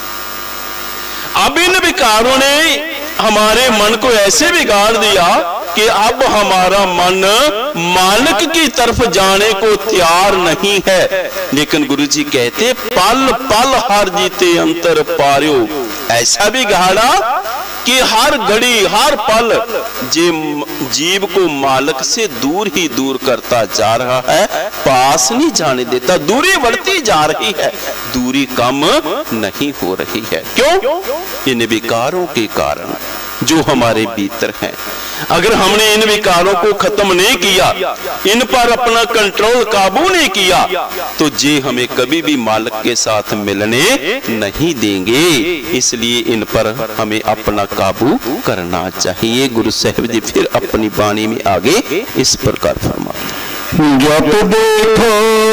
अब इन विकारों ने हमारे मन को ऐसे बिगाड़ दिया कि अब हमारा मन मालिक की तरफ जाने को तैयार नहीं है। लेकिन गुरु जी कहते पल पल हर जीते अंतर पार्यो, ऐसा बिगाड़ा कि हर घड़ी हर पल जे जीव को मालिक से दूर ही दूर करता जा रहा है, पास नहीं जाने देता, दूरी बढ़ती जा रही है, दूरी कम नहीं हो रही है। क्यों? इन विकारों के कारण जो हमारे भीतर हैं। अगर हमने इन विकारों को खत्म नहीं किया, इन पर अपना कंट्रोल काबू नहीं किया, तो जे हमें कभी भी मालिक के साथ मिलने नहीं देंगे। इसलिए इन पर हमें अपना काबू करना चाहिए। गुरु साहिब जी फिर अपनी वाणी में आगे इस प्रकार फरमाते हैं, जब देखो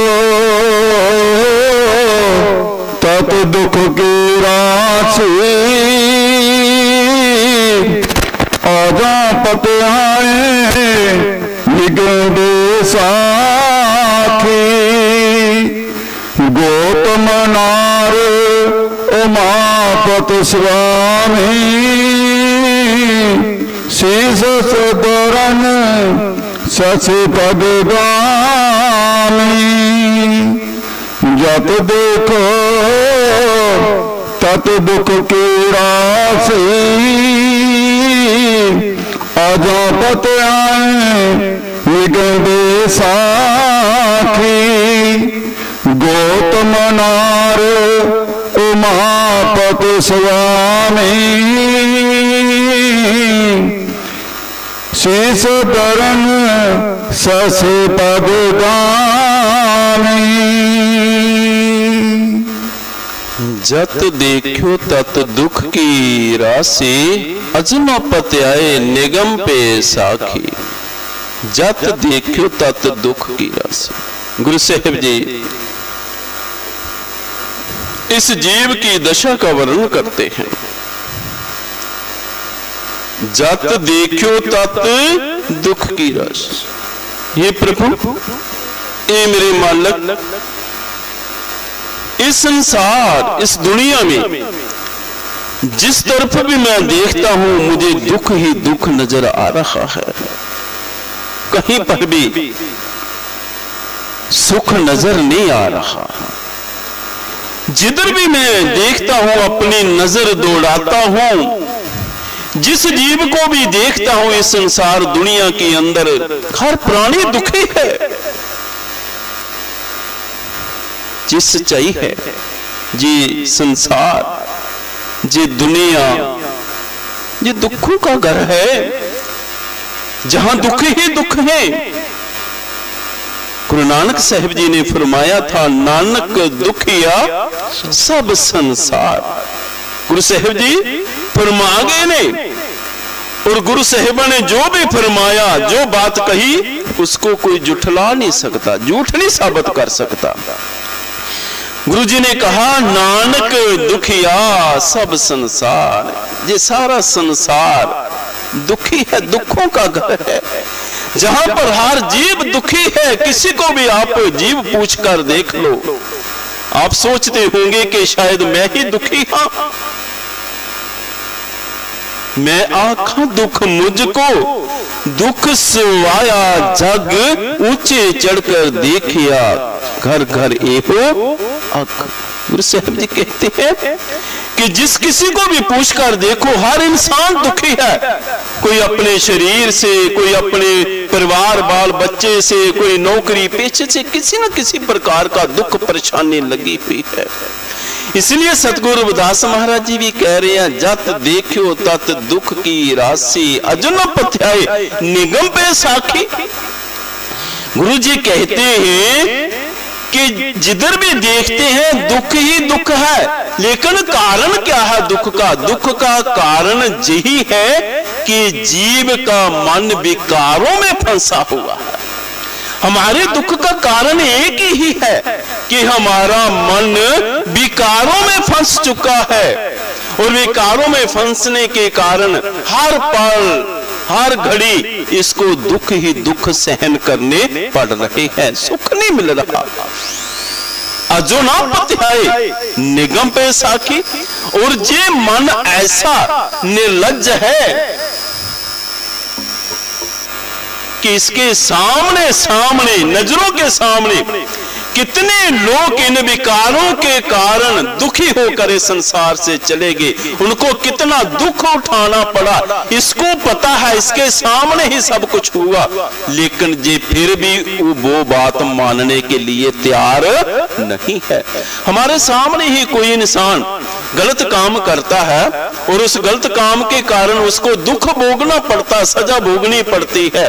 तब दुख की राशि, आजा पते आए निगड़े साथी, गौतम नार उमापत स्वामी, शीश सुदरन शशि पदगामी, जत देखो तत दुख की राशि, आजा पत आए निगड़े साथी, गौतम नार उमापत स्वामी, शीश धरन शशि पदगामी। जत देखो तत दुख की राशि, अजमा पत्याए निगम पे साखी। जत देखो तत दुख की राशि, गुरु साहिब जी इस जीव की दशा का वर्णन करते हैं। जत देखो तत दुख की रस। ये प्रभु, ये मेरे मालिक, इस संसार, इस दुनिया में जिस तरफ भी मैं देखता हूं मुझे दुख ही दुख नजर आ रहा है। कहीं पर भी सुख नजर नहीं आ रहा। जिधर भी मैं देखता हूं अपनी नजर दौड़ाता हूं, जिस जीव को भी देखता हूं इस संसार दुनिया के अंदर हर प्राणी दुखी है। जिस सच्चाई है ये संसार, ये दुनिया, ये दुखों का घर है, जहां दुख ही दुख है। गुरु नानक साहिब जी ने फरमाया था, नानक दुखिया सब संसार। गुरु साहिब जी फरमा गए ने, और गुरु साहिबा ने जो भी फरमाया, जो बात कही, उसको कोई जुठला नहीं सकता, झूठ नहीं साबित कर सकता। गुरु जी ने कहा, नानक दुखिया सब संसार। ये सारा संसार दुखी है, दुखों का घर है, जहां पर हर जीव दुखी है। किसी को भी आप जीव पूछ कर देख लो, आप सोचते होंगे कि शायद मैं ही दुखी हूं। मैं आखा दुख मुझको, दुख सुवाया जग, ऊंचे चढ़कर देखिया घर घर एहो अख। गुरु साहिब जी कहते हैं कि जिस किसी को भी पूछ कर देखो, हर इंसान दुखी है। कोई अपने शरीर से, कोई अपने परिवार बाल बच्चे से, कोई नौकरी पेशे से, किसी न किसी प्रकार का दुख परेशानी लगी हुई है। इसलिए सतगुरु रविदास महाराज जी भी कह रहे हैं, जत देखो तत दुख की राशि, अजनप ध्याय निगम पे साखी। गुरु जी कहते हैं कि जिधर भी देखते हैं दुख ही दुख है, लेकिन कारण क्या है दुख का? दुख का कारण यही है कि जीव का मन विकारों में फंसा हुआ है। हमारे दुख का कारण एक ही है कि हमारा मन विकारों में फंस चुका है, और विकारों में फंसने के कारण हर पल हर घड़ी इसको दुख ही दुख सहन करने पड़ रहे हैं, सुख नहीं मिल रहा। अजो ना पत्याए निगम पे साखी। और जे मन ऐसा निर्लज्ज है कि इसके सामने सामने नजरों के सामने कितने लोग इन विकारों के कारण दुखी होकर इस संसार से चले गए, उनको कितना दुख उठाना पड़ा, इसको पता है, इसके सामने ही सब कुछ हुआ, लेकिन ये फिर भी वो बात मानने के लिए तैयार नहीं है। हमारे सामने ही कोई इंसान गलत काम करता है और उस गलत काम के कारण उसको दुख भोगना पड़ता, सजा भोगनी पड़ती है,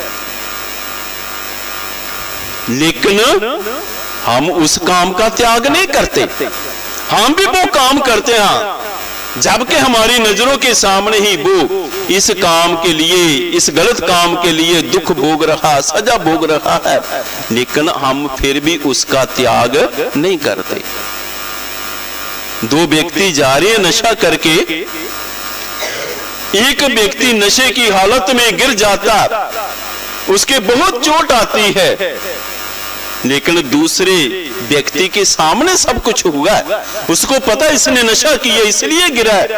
लेकिन हम उस काम का त्याग नहीं करते। हम भी वो काम करते हैं जबकि हमारी नजरों के सामने ही वो इस काम के लिए, इस गलत काम के लिए दुख भोग रहा, सजा भोग रहा है, लेकिन हम फिर भी उसका त्याग नहीं करते। दो व्यक्ति जा रहे हैं नशा करके, एक व्यक्ति नशे की हालत में गिर जाता, उसके बहुत चोट आती है, लेकिन दूसरे व्यक्ति के सामने सब कुछ हुआ, उसको पता इसने नशा किया इसलिए गिरा है,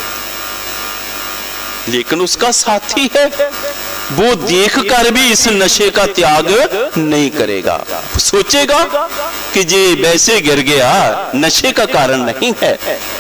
लेकिन उसका साथी है, वो देखकर भी इस नशे का त्याग नहीं करेगा, सोचेगा कि ये वैसे गिर गया, नशे का कारण नहीं है।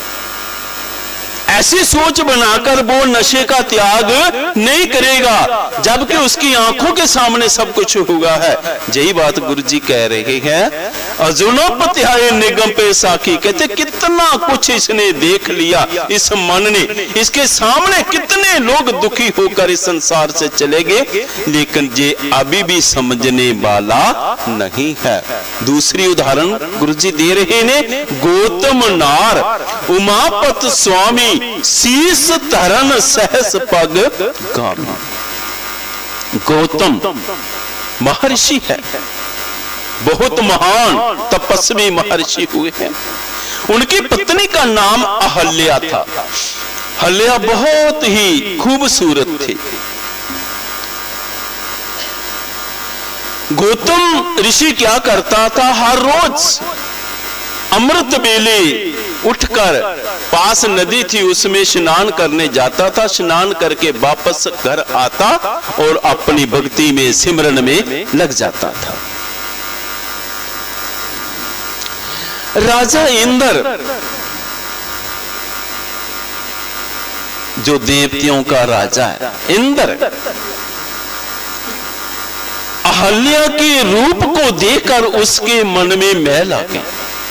ऐसी सोच बनाकर वो नशे का त्याग नहीं करेगा, जबकि उसकी आंखों के सामने सब कुछ हुआ है। यही बात गुरु जी कह रहे हैं, अजुनो पत्याए निगम पे साखी। कहते कितना कुछ इसने देख लिया, इस मन ने, इसके सामने कितने लोग दुखी होकर इस संसार से चले गए, लेकिन ये अभी भी समझने वाला नहीं है। दूसरी उदाहरण गुरु जी दे रहे ने, गौतम नार उमापत स्वामी शीस धरन सहस पग गामी। गौतम महर्षि है, बहुत महान तपस्वी महर्षि हुए हैं। उनकी पत्नी का नाम अहल्या था। अहल्या बहुत ही खूबसूरत थी। गौतम ऋषि क्या करता था, हर रोज अमृत बेले उठकर पास नदी थी उसमें स्नान करने जाता था। स्नान करके वापस घर आता और अपनी भक्ति में सिमरन में लग जाता था। राजा इंद्र जो देवतियों का राजा है, इंद्र अहल्या के रूप को देखकर उसके मन में मैल आ गई,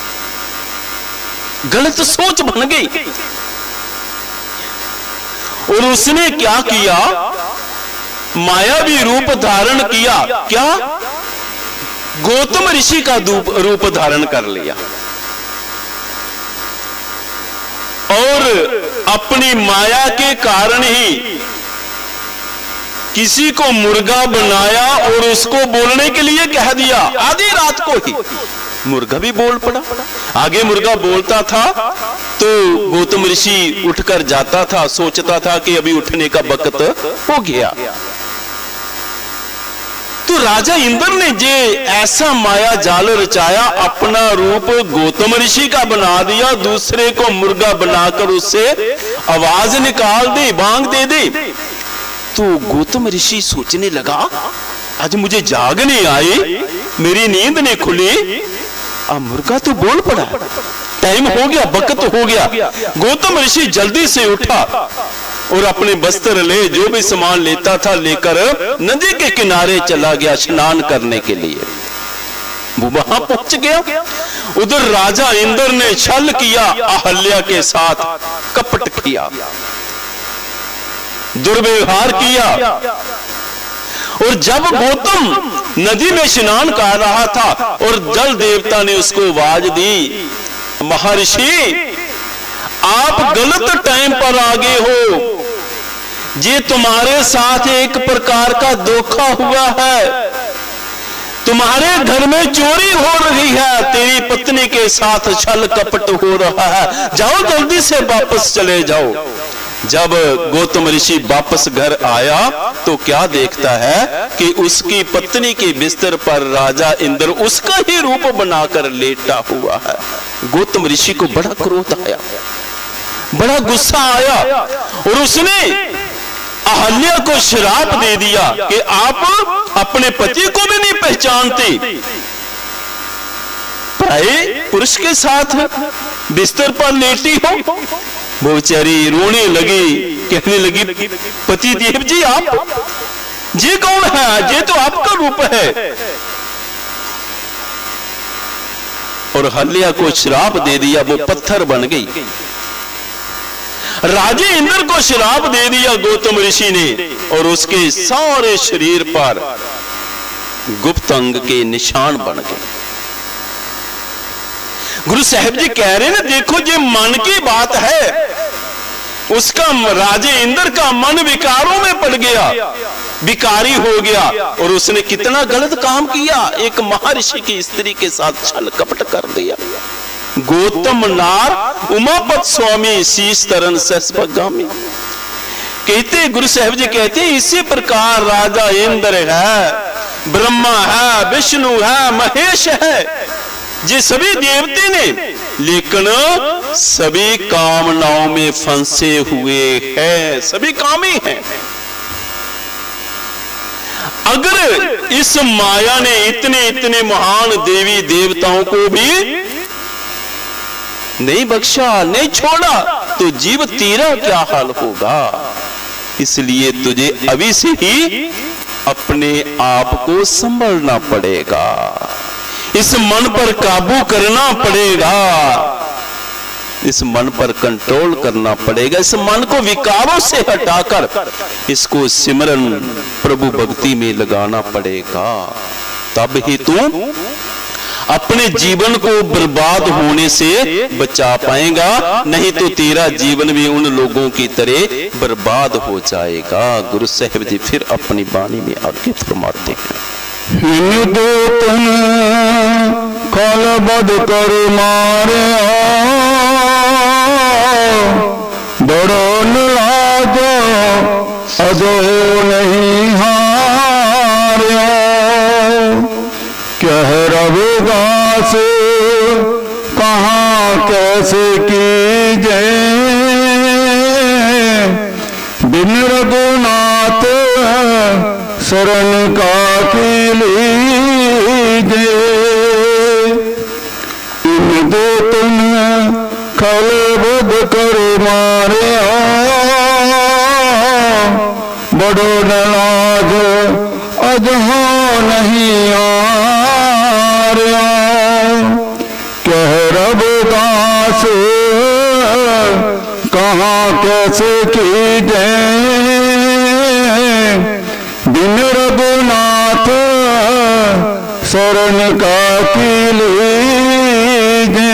गलत सोच बन गई और उसने क्या किया, मायावी रूप धारण किया। क्या? गौतम ऋषि का रूप धारण कर लिया और अपनी माया के कारण ही किसी को मुर्गा बनाया और उसको बोलने के लिए कह दिया। आधी रात को ही मुर्गा भी बोल पड़ा। आगे मुर्गा बोलता था तो गौतम ऋषि उठकर जाता था, सोचता था कि अभी उठने का वक्त हो गया। तो राजा इंद्र ने जे ऐसा माया जाल रचाया, अपना रूप गौतम ऋषि का बना दिया, दूसरे को मुर्गा बनाकर उससे आवाज निकाल दी, बांग दे दी। तो गौतम ऋषि सोचने लगा, आज मुझे जाग नहीं आई, मेरी नींद नहीं खुली, अब मुर्गा तो बोल पड़ा, टाइम हो गया, वक्त हो गया। गौतम ऋषि जल्दी से उठा और अपने वस्त्र ले, जो भी सामान लेता था लेकर नदी के किनारे चला गया स्नान करने के लिए। वो वहां पहुंच गया। उधर राजा इंद्र ने छल किया, अहल्या के साथ कपट किया, दुर्व्यवहार किया। और जब गौतम नदी में स्नान कर रहा था और जल देवता ने उसको आवाज दी, महर्षि आप गलत टाइम पर आ गए हो, ये तुम्हारे साथ एक प्रकार का धोखा हुआ है, तुम्हारे घर में चोरी हो रही है, तेरी पत्नी के साथ छल कपट हो रहा है, जाओ जल्दी से वापस चले जाओ। जब गौतम ऋषि वापस घर आया तो क्या देखता है कि उसकी पत्नी के बिस्तर पर राजा इंद्र उसका ही रूप बनाकर लेटा हुआ है। गौतम ऋषि को बड़ा क्रोध आया, बड़ा गुस्सा आया और उसने अहल्या को श्राप दे दिया कि आप अपने पति को भी नहीं पहचानते, पराये पुरुष के साथ बिस्तर पर लेटी हो। वो बेचारी रोने लगी, कहने लगी, पति देव जी आप, ये कौन है, ये तो आपका रूप है। और अहल्या को श्राप दे दिया, वो पत्थर बन गई। राजे इंद्र को श्राप दे दिया गौतम ऋषि ने और उसके सारे शरीर पर गुप्त अंग के निशान बन गए। गुरु साहब जी कह रहे हैं ना, देखो ये मन की बात है। उसका राजे इंद्र का मन विकारों में पड़ गया, विकारी हो गया और उसने कितना गलत काम किया, एक महर्षि की स्त्री के साथ छल कपट कर दिया। गौतम नार उमापत स्वामी शीश तरन सहस्रगामी कहते, गुरु साहब जी कहते इसी प्रकार राजा इंद्र है, ब्रह्मा है, विष्णु है, महेश है, ये सभी देवते ने, लेकिन सभी कामनाओं में फंसे हुए हैं, सभी कामी हैं। अगर इस माया ने इतने इतने महान देवी देवताओं को भी नहीं बख्शा, नहीं छोड़ा, तो जीव तेरा क्या हाल होगा। इसलिए तुझे अभी से ही अपने आप को संभलना पड़ेगा, इस मन पर काबू करना पड़ेगा, इस मन पर कंट्रोल करना पड़ेगा, इस मन को विकारों से हटाकर इसको सिमरन प्रभु भक्ति में लगाना पड़ेगा। तब ही तू अपने जीवन को बर्बाद होने से बचा पाएगा, नहीं तो तेरा जीवन भी उन लोगों की तरह बर्बाद हो जाएगा। गुरु साहिब जी फिर अपनी वाणी में आगे फरमाते हैं, हिन दूतन खल बद कर मारे बड़ो नाज अजो नहीं हारिया कह रविदास कहाँ कैसे कीजे बिन रघुनाथ शरण का लीजे इन दूतन खल बद कर मारे बड़ो नाज अजहा नहीं आरिया कह रविदास कहाँ कैसे कीजे बिन रघुनाथ शरण का लीजे।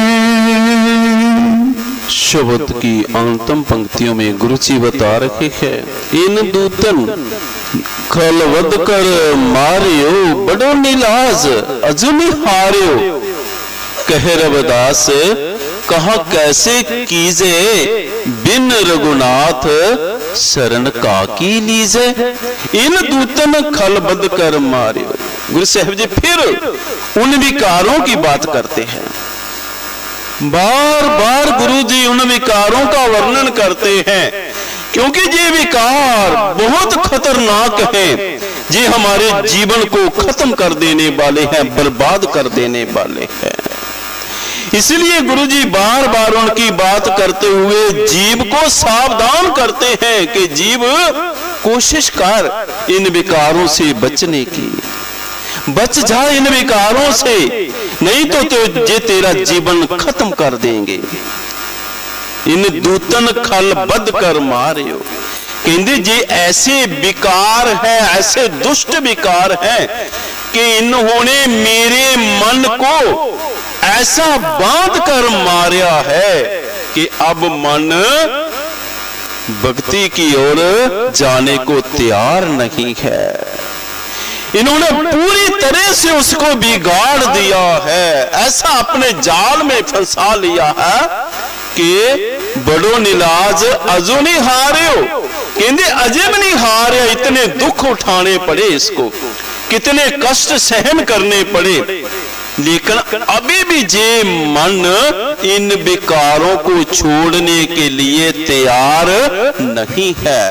शब्द की अंतिम पंक्तियों में गुरु जी बता रहे हैं, इन दूतन खलवद कर मारियो बड़ो नीलाज अजुनी हारियो कह रविदास कहा कैसे कीजे बिन रघुनाथ शरण का की लीजे। इन दूतन खलबद कर मारियो। गुरु साहब जी फिर उन विकारों की बात करते हैं, बार बार गुरु जी उन विकारों का वर्णन करते हैं, क्योंकि ये विकार बहुत खतरनाक हैं, ये हमारे जीवन को खत्म कर देने वाले हैं, बर्बाद कर देने वाले हैं। इसलिए गुरुजी बार बार उनकी बात करते हुए जीव को सावधान करते हैं कि जीव कोशिश कर इन विकारों से बचने की, बच जा इन विकारों से, नहीं तो, तो ये तेरा जीवन खत्म कर देंगे। इन दूतन खल बद कर मारे हो, कहते जे ऐसे विकार है, ऐसे दुष्ट विकार है कि इन्होंने मेरे मन को ऐसा बांध कर मारा है कि अब मन भक्ति की ओर जाने को तैयार नहीं है। इन्होंने पूरी तरह से उसको बिगाड़ दिया है, ऐसा अपने जाल में फंसा लिया है कि बड़ो नीलाज अजो नहीं हारे हो, कहते अजय भी नहीं हारे, इतने दुख उठाने पड़े इसको, कितने कष्ट सहन करने पड़े, लेकिन अभी भी जे मन इन विकारों को छोड़ने के लिए तैयार नहीं है।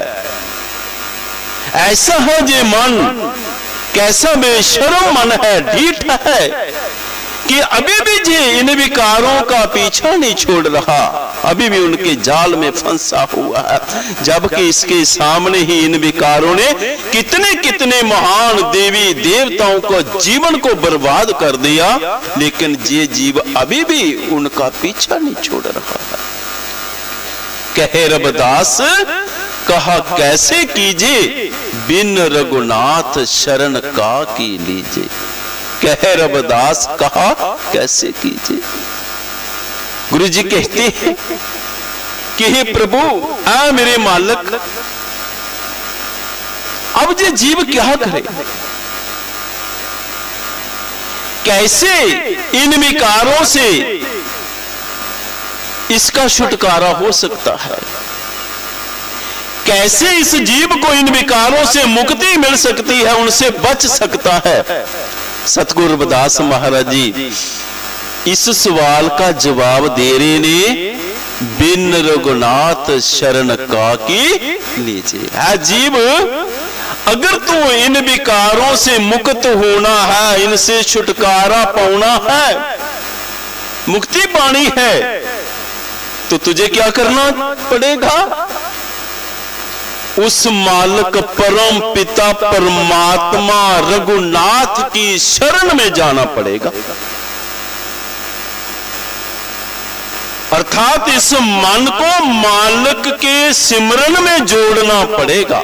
ऐसा है जे मन, कैसा बेशर्म मन है, ढीठ है कि अभी भी जे इन विकारों का पीछा नहीं छोड़ रहा, अभी भी उनके जाल में फंसा हुआ है, जबकि इसके सामने ही इन विकारों ने कितने कितने महान देवी देवताओं को जीवन को बर्बाद कर दिया, लेकिन ये जीव अभी भी उनका पीछा नहीं छोड़ रहा है। कहे रविदास कहा कैसे कीजिए बिन रघुनाथ शरण का की लीजिए। कहे रविदास कहा कैसे कीजिए। गुरु जी कहते हैं कि हे प्रभु आ मेरे मालिक, अब ये जीव क्या करे, कैसे इन विकारों से इसका छुटकारा हो सकता है, कैसे इस जीव को इन विकारों से मुक्ति मिल सकती है, उनसे बच सकता है। सतगुरु रविदास महाराज जी इस सवाल का जवाब दे रहे ने, बिन रघुनाथ शरण का की लीजिए। है जीव, अगर तू इन विकारों से मुक्त होना है, इनसे छुटकारा पाना है, मुक्ति पानी है, तो तुझे क्या करना पड़ेगा, उस मालिक परम पिता परमात्मा रघुनाथ की शरण में जाना पड़ेगा। अर्थात इस मन को मालिक के सिमरन में जोड़ना पड़ेगा,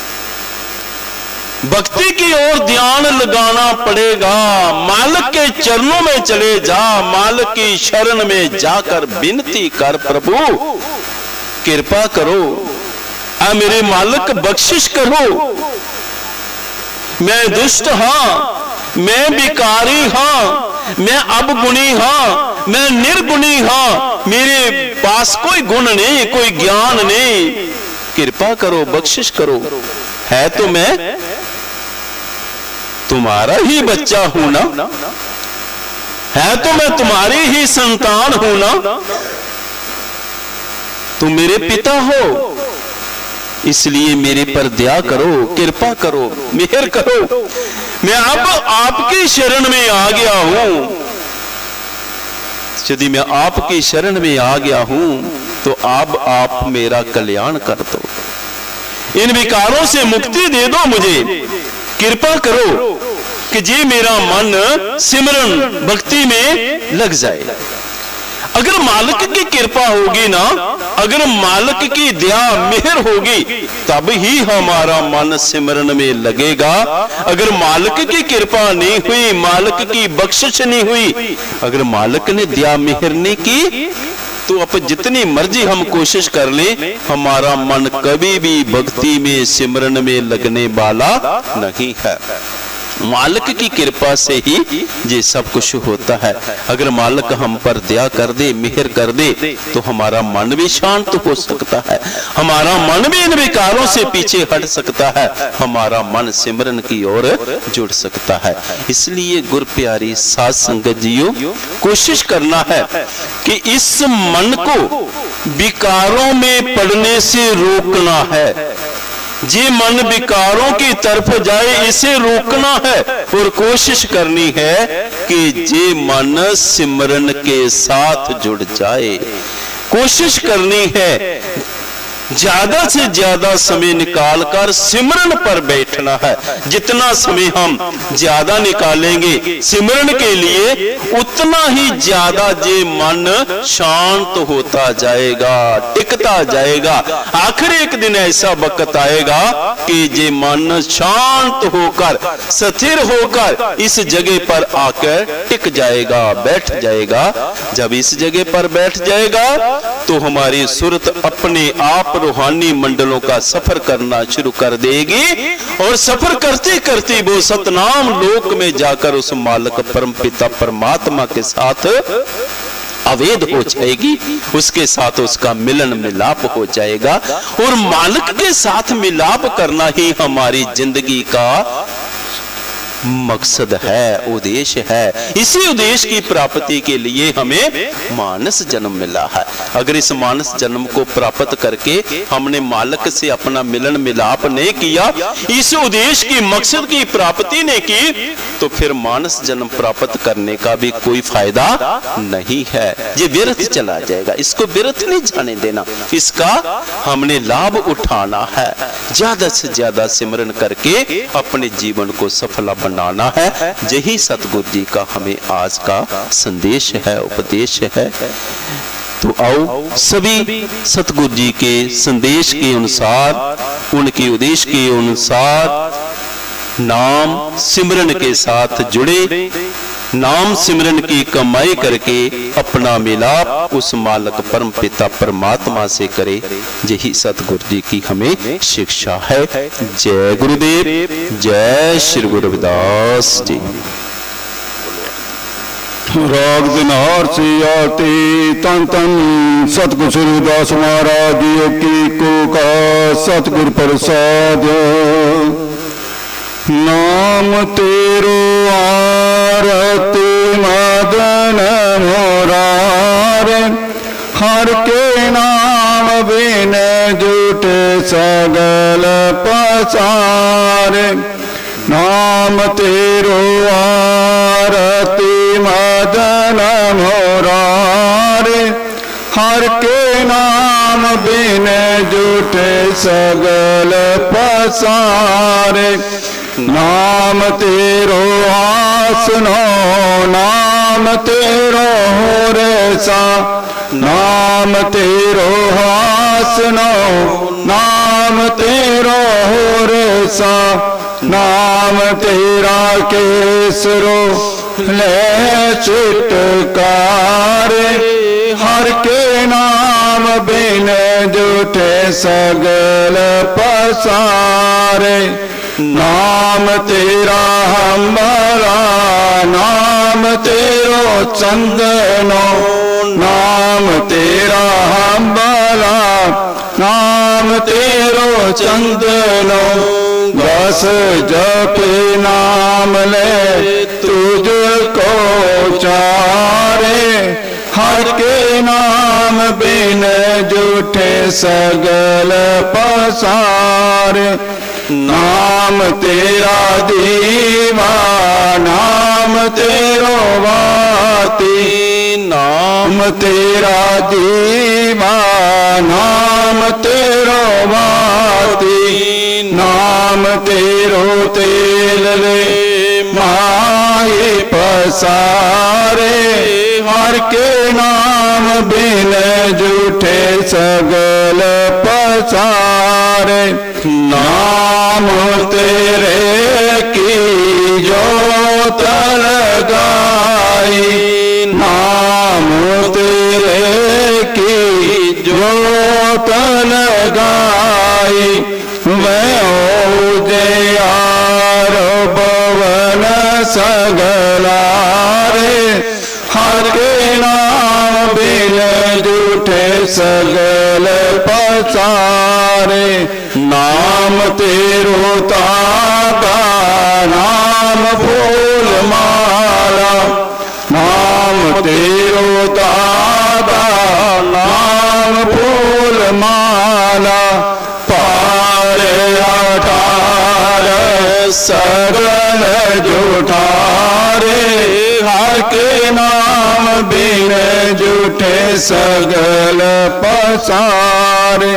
भक्ति की ओर ध्यान लगाना पड़ेगा, मालिक के चरणों में चले जा, मालिक की शरण में जाकर विनती कर, प्रभु कृपा करो, आ मेरे मालिक बख्शिश करो, मैं दुष्ट हाँ, मैं विकारी हाँ, मैं अवगुणी हाँ, मैं निर्गुणी हाँ, मेरे पास कोई गुण नहीं, कोई ज्ञान नहीं, कृपा करो, बख्शिश करो। है तो मैं तुम्हारा ही बच्चा हूं ना, है तो मैं तुम्हारी ही संतान हूं ना, तुम मेरे पिता हो, इसलिए मेरे पर दया करो, कृपा करो, मेहर करो। मैं अब आपकी शरण में आ गया हूं। यदि मैं आपकी शरण में आ गया हूं तो अब आप मेरा कल्याण कर दो, इन विकारों से मुक्ति दे दो मुझे। कृपा करो कि जी मेरा मन सिमरन भक्ति में लग जाए। अगर मालिक की कृपा होगी ना, अगर मालिक की दया मेहर होगी, तब ही हमारा मन सिमरन में लगेगा। अगर मालिक की कृपा नहीं हुई, मालिक की बख्शिश नहीं हुई, अगर मालिक ने दया मेहर नहीं की, तो अब जितनी मर्जी हम कोशिश कर ले, हमारा मन कभी भी भक्ति में सिमरन में लगने वाला नहीं है। मालिक की कृपा से ही ये सब कुछ होता है। अगर मालिक हम पर दया कर दे, मेहर कर दे, तो हमारा मन भी शांत हो सकता है, हमारा मन भी इन विकारों से पीछे हट सकता है, हमारा मन सिमरन की ओर जुड़ सकता है। इसलिए गुरु प्यारी साध संगत जियो, कोशिश करना है कि इस मन को विकारों में पड़ने से रोकना है। जी मन विकारों की तरफ जाए, इसे रोकना है, और कोशिश करनी है कि जे मन सिमरन के साथ जुड़ जाए। कोशिश करनी है ज्यादा से ज्यादा समय निकालकर सिमरन पर बैठना है। जितना समय हम ज्यादा निकालेंगे सिमरन के लिए, उतना ही ज्यादा जे मन शांत होता जाएगा, टिकता जाएगा। आखिर एक दिन ऐसा वक्त आएगा कि जे मन शांत होकर, स्थिर होकर इस जगह पर आकर टिक जाएगा, बैठ जाएगा। जब इस जगह पर बैठ जाएगा तो हमारी सुरत अपने आप रूहानी मंडलों का सफर करना शुरू कर देगी, और सफर करते करते वो सतनाम लोक में जाकर उस मालिक परम पिता परमात्मा के साथ अवेद हो जाएगी। उसके साथ उसका मिलन मिलाप हो जाएगा, और मालिक के साथ मिलाप करना ही हमारी जिंदगी का मकसद है, उद्देश्य है। इसी उद्देश्य की प्राप्ति के लिए हमें मानस जन्म मिला है। अगर इस मानस जन्म को प्राप्त करके हमने मालिक से अपना मिलन मिलाप नहीं किया, इस उद्देश्य की मकसद की प्राप्ति नहीं की, तो फिर मानस जन्म प्राप्त करने का भी कोई फायदा नहीं है। ये व्यर्थ चला जाएगा, इसको व्यर्थ नहीं जाने देना, इसका हमने लाभ उठाना है। ज्यादा से ज्यादा सिमरन करके अपने जीवन को सफल बनाना है। यही सतगुरु जी का हमें आज का संदेश है, उपदेश है। तो आओ सभी सतगुरु जी के संदेश के अनुसार, उनके उद्देश्य के अनुसार नाम सिमरन के साथ जुड़े, नाम सिमरन की कमाई करके अपना मिलाप उस मालिक परम पिता परमात्मा से करे। यही सतगुरु जी की हमें शिक्षा है। जय गुरुदेव, जय श्री गुरु रविदास जी। राग दिनार से आते तन तन सतगुरु सूरदास महाराज जी की को का सतगुरु प्रसाद। नाम तेरो आरती मदन मुरारे, हर के नाम बिन जुटे सगल पसारे। नाम तेरो आरती मदन मुरारे, हर के नाम बिन जुटे सगल पसारे। नाम तेरो आसनो, नाम तेरो रे सा, नाम तेरो आसनो, नाम तेरो रे सा। नाम तेरा केसरो ले चुटकारे, हर के नाम बिन जुटे सगल पसारे। नाम तेरा हमारा नाम तेरो चंदनो नाम तेरा हमारा नाम तेरो चंदनो बस जप नाम ले तुझको चारे हर के नाम बिन जूठे सगल पसारे नाम तेरा दीवा नाम तेरो वाती नाम तेरा दीवा नाम तेरो वाती नाम तेरो तेल ले माए पसारे हर के नाम बिन जूठे सगल पसारे नाम तेरे की जोत लगाई नाम तेरे की जोत लगाई मैं उजियार भवन सगलारे हर के नाम बिन जूठे सगल पसारे नाम तेरो तागा नाम फूल माला नाम तेरो तागा नाम फूल माला पारे अठार सगल जुठारे हर के नाम बिन जूठे सगल पसारे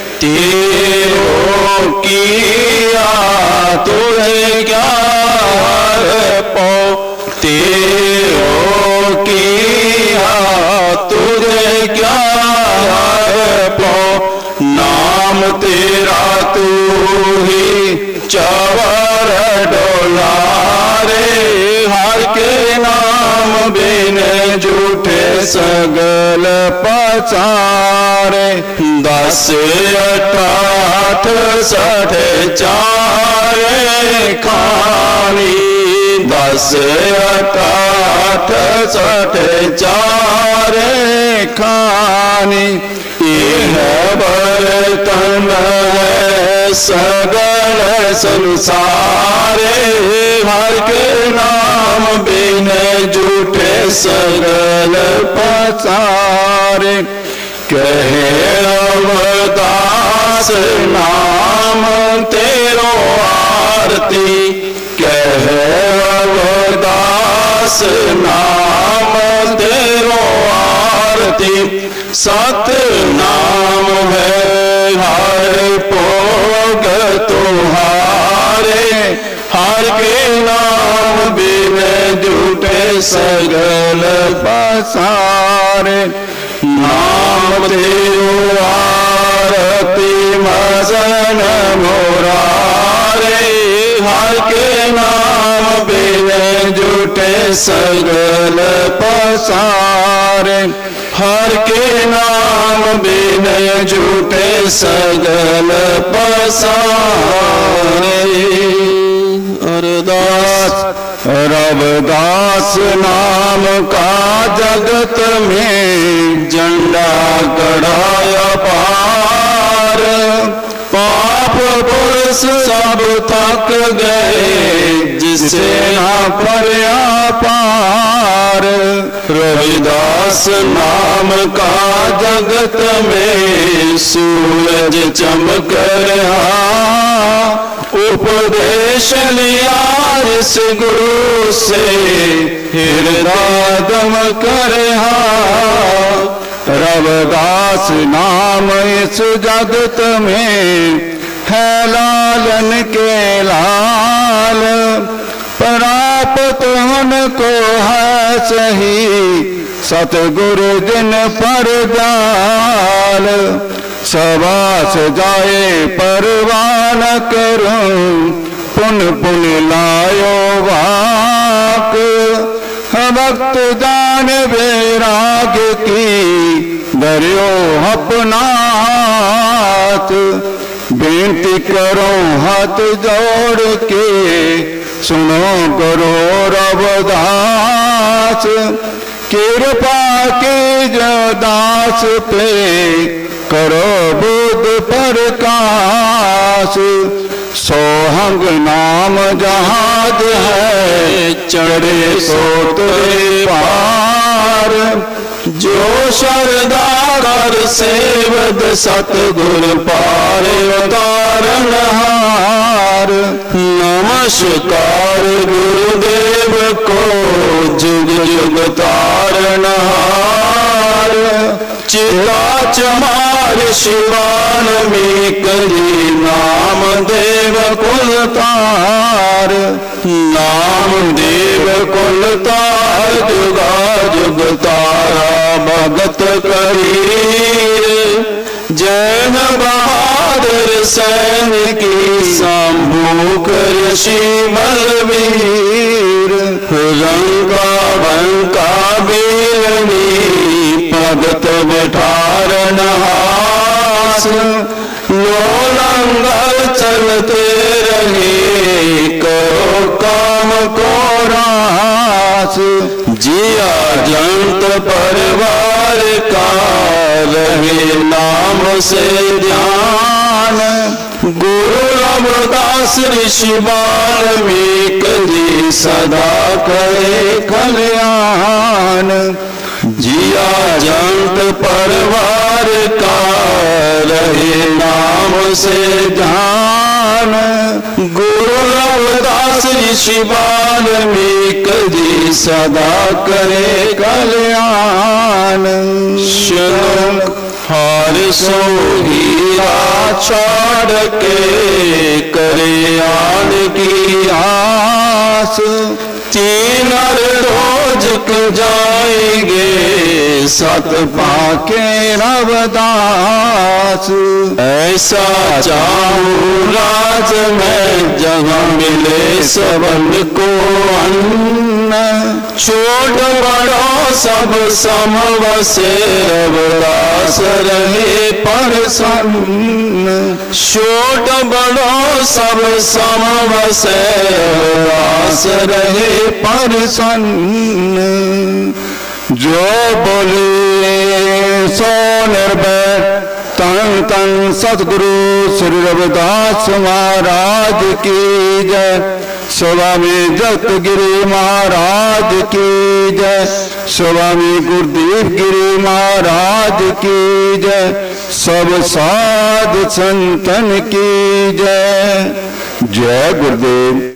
तेरो किया तुझे क्या पो तेरो किया तुझे क्या पो नाम तेरा तू ही चवर डोलारे हर के नाम बिन जूठे सगल पसारे दस अठाठ सठ चारे खानी दस अठाठ सठ चारे खानी यह बर्तन है सगल संसारे हर के नाम बिन जूठे सगल पसारे कहे अवदास नाम तेरो आरती कहे अवदास नाम तेरो आरती सत नाम है हर भोग तुम्हारे हर के नाम बिन जूठे सगल पसारे नाम तेरो आरती मजन मोरारे हर के नाम बिन जूठे सगल पसारे हर के नाम बिन जूठे सगल पसारे अरदास रवदास नाम का जगत में झंडा गड़ाया पार पाप पुरुष सब थक गए जिसे ना पर्या पार रविदास नाम का जगत में सूरज चमक रहा उपदेश लिया इस गुरु से हृदय दम कर रवदास नाम इस जगत में है लालन के लाल प्राप्त उनको है सही सतगुरु जिन पर जाल सवास जाए परवान करूं पुन पुन लायो वाक भक्त जान वैराग की दरियो अपना हाथ बेनती करो हाथ जोड़ के, सुनो करो रबदास, कृपा के जो दास पे करो बुद्ध प्रकाश। सोहंग नाम जहाज है, चढ़े सोतरे पार, जो श्रद्धा कर सेवद सतगुर पार उतारनहार। नमस्कार गुरुदेव को जुग जुग तारनहार। चिता चमार शिवान में कली नाम देव कुल तार। नाम देव कुल तार जुगा जुग तारा भगत कबीर। जय बहादुर सैनिकी शंभू ऋषि बलवीर। रंगा बंका बेलनी भगत बैठारनहास। लो लंगर चलते रहे करो काम को रास। जिया जंत परिवार का रहे नाम से ध्यान। गुरु रविदास ऋषि वाल्मीकि जी सदा करे कल्याण। जिया जंत परिवार का रहे नाम से ध्यान। गुरु रविदास ऋषि वाल्मीकि जी सदा करे कल्याण। हार सो हीरा छाड़ के करे आन की आस। तीन रोज जाएंगे सत पाके रविदास। ऐसा चाहूं राज में जहाँ मिले सबन को अन्न। छोट बड़ो सब समवसे रविदास रहे प्रसन्न। छोट बड़ो सब समवसे रविदास रहे प्रसन्न। जो बोले सो निर्भय तन तन सतगुरु श्री रविदास महाराज की जय। स्वामी जगतगिरी महाराज की जय। स्वामी गुरुदेव गिरी महाराज की जय। सब साध संतन की जय। जय गुरुदेव।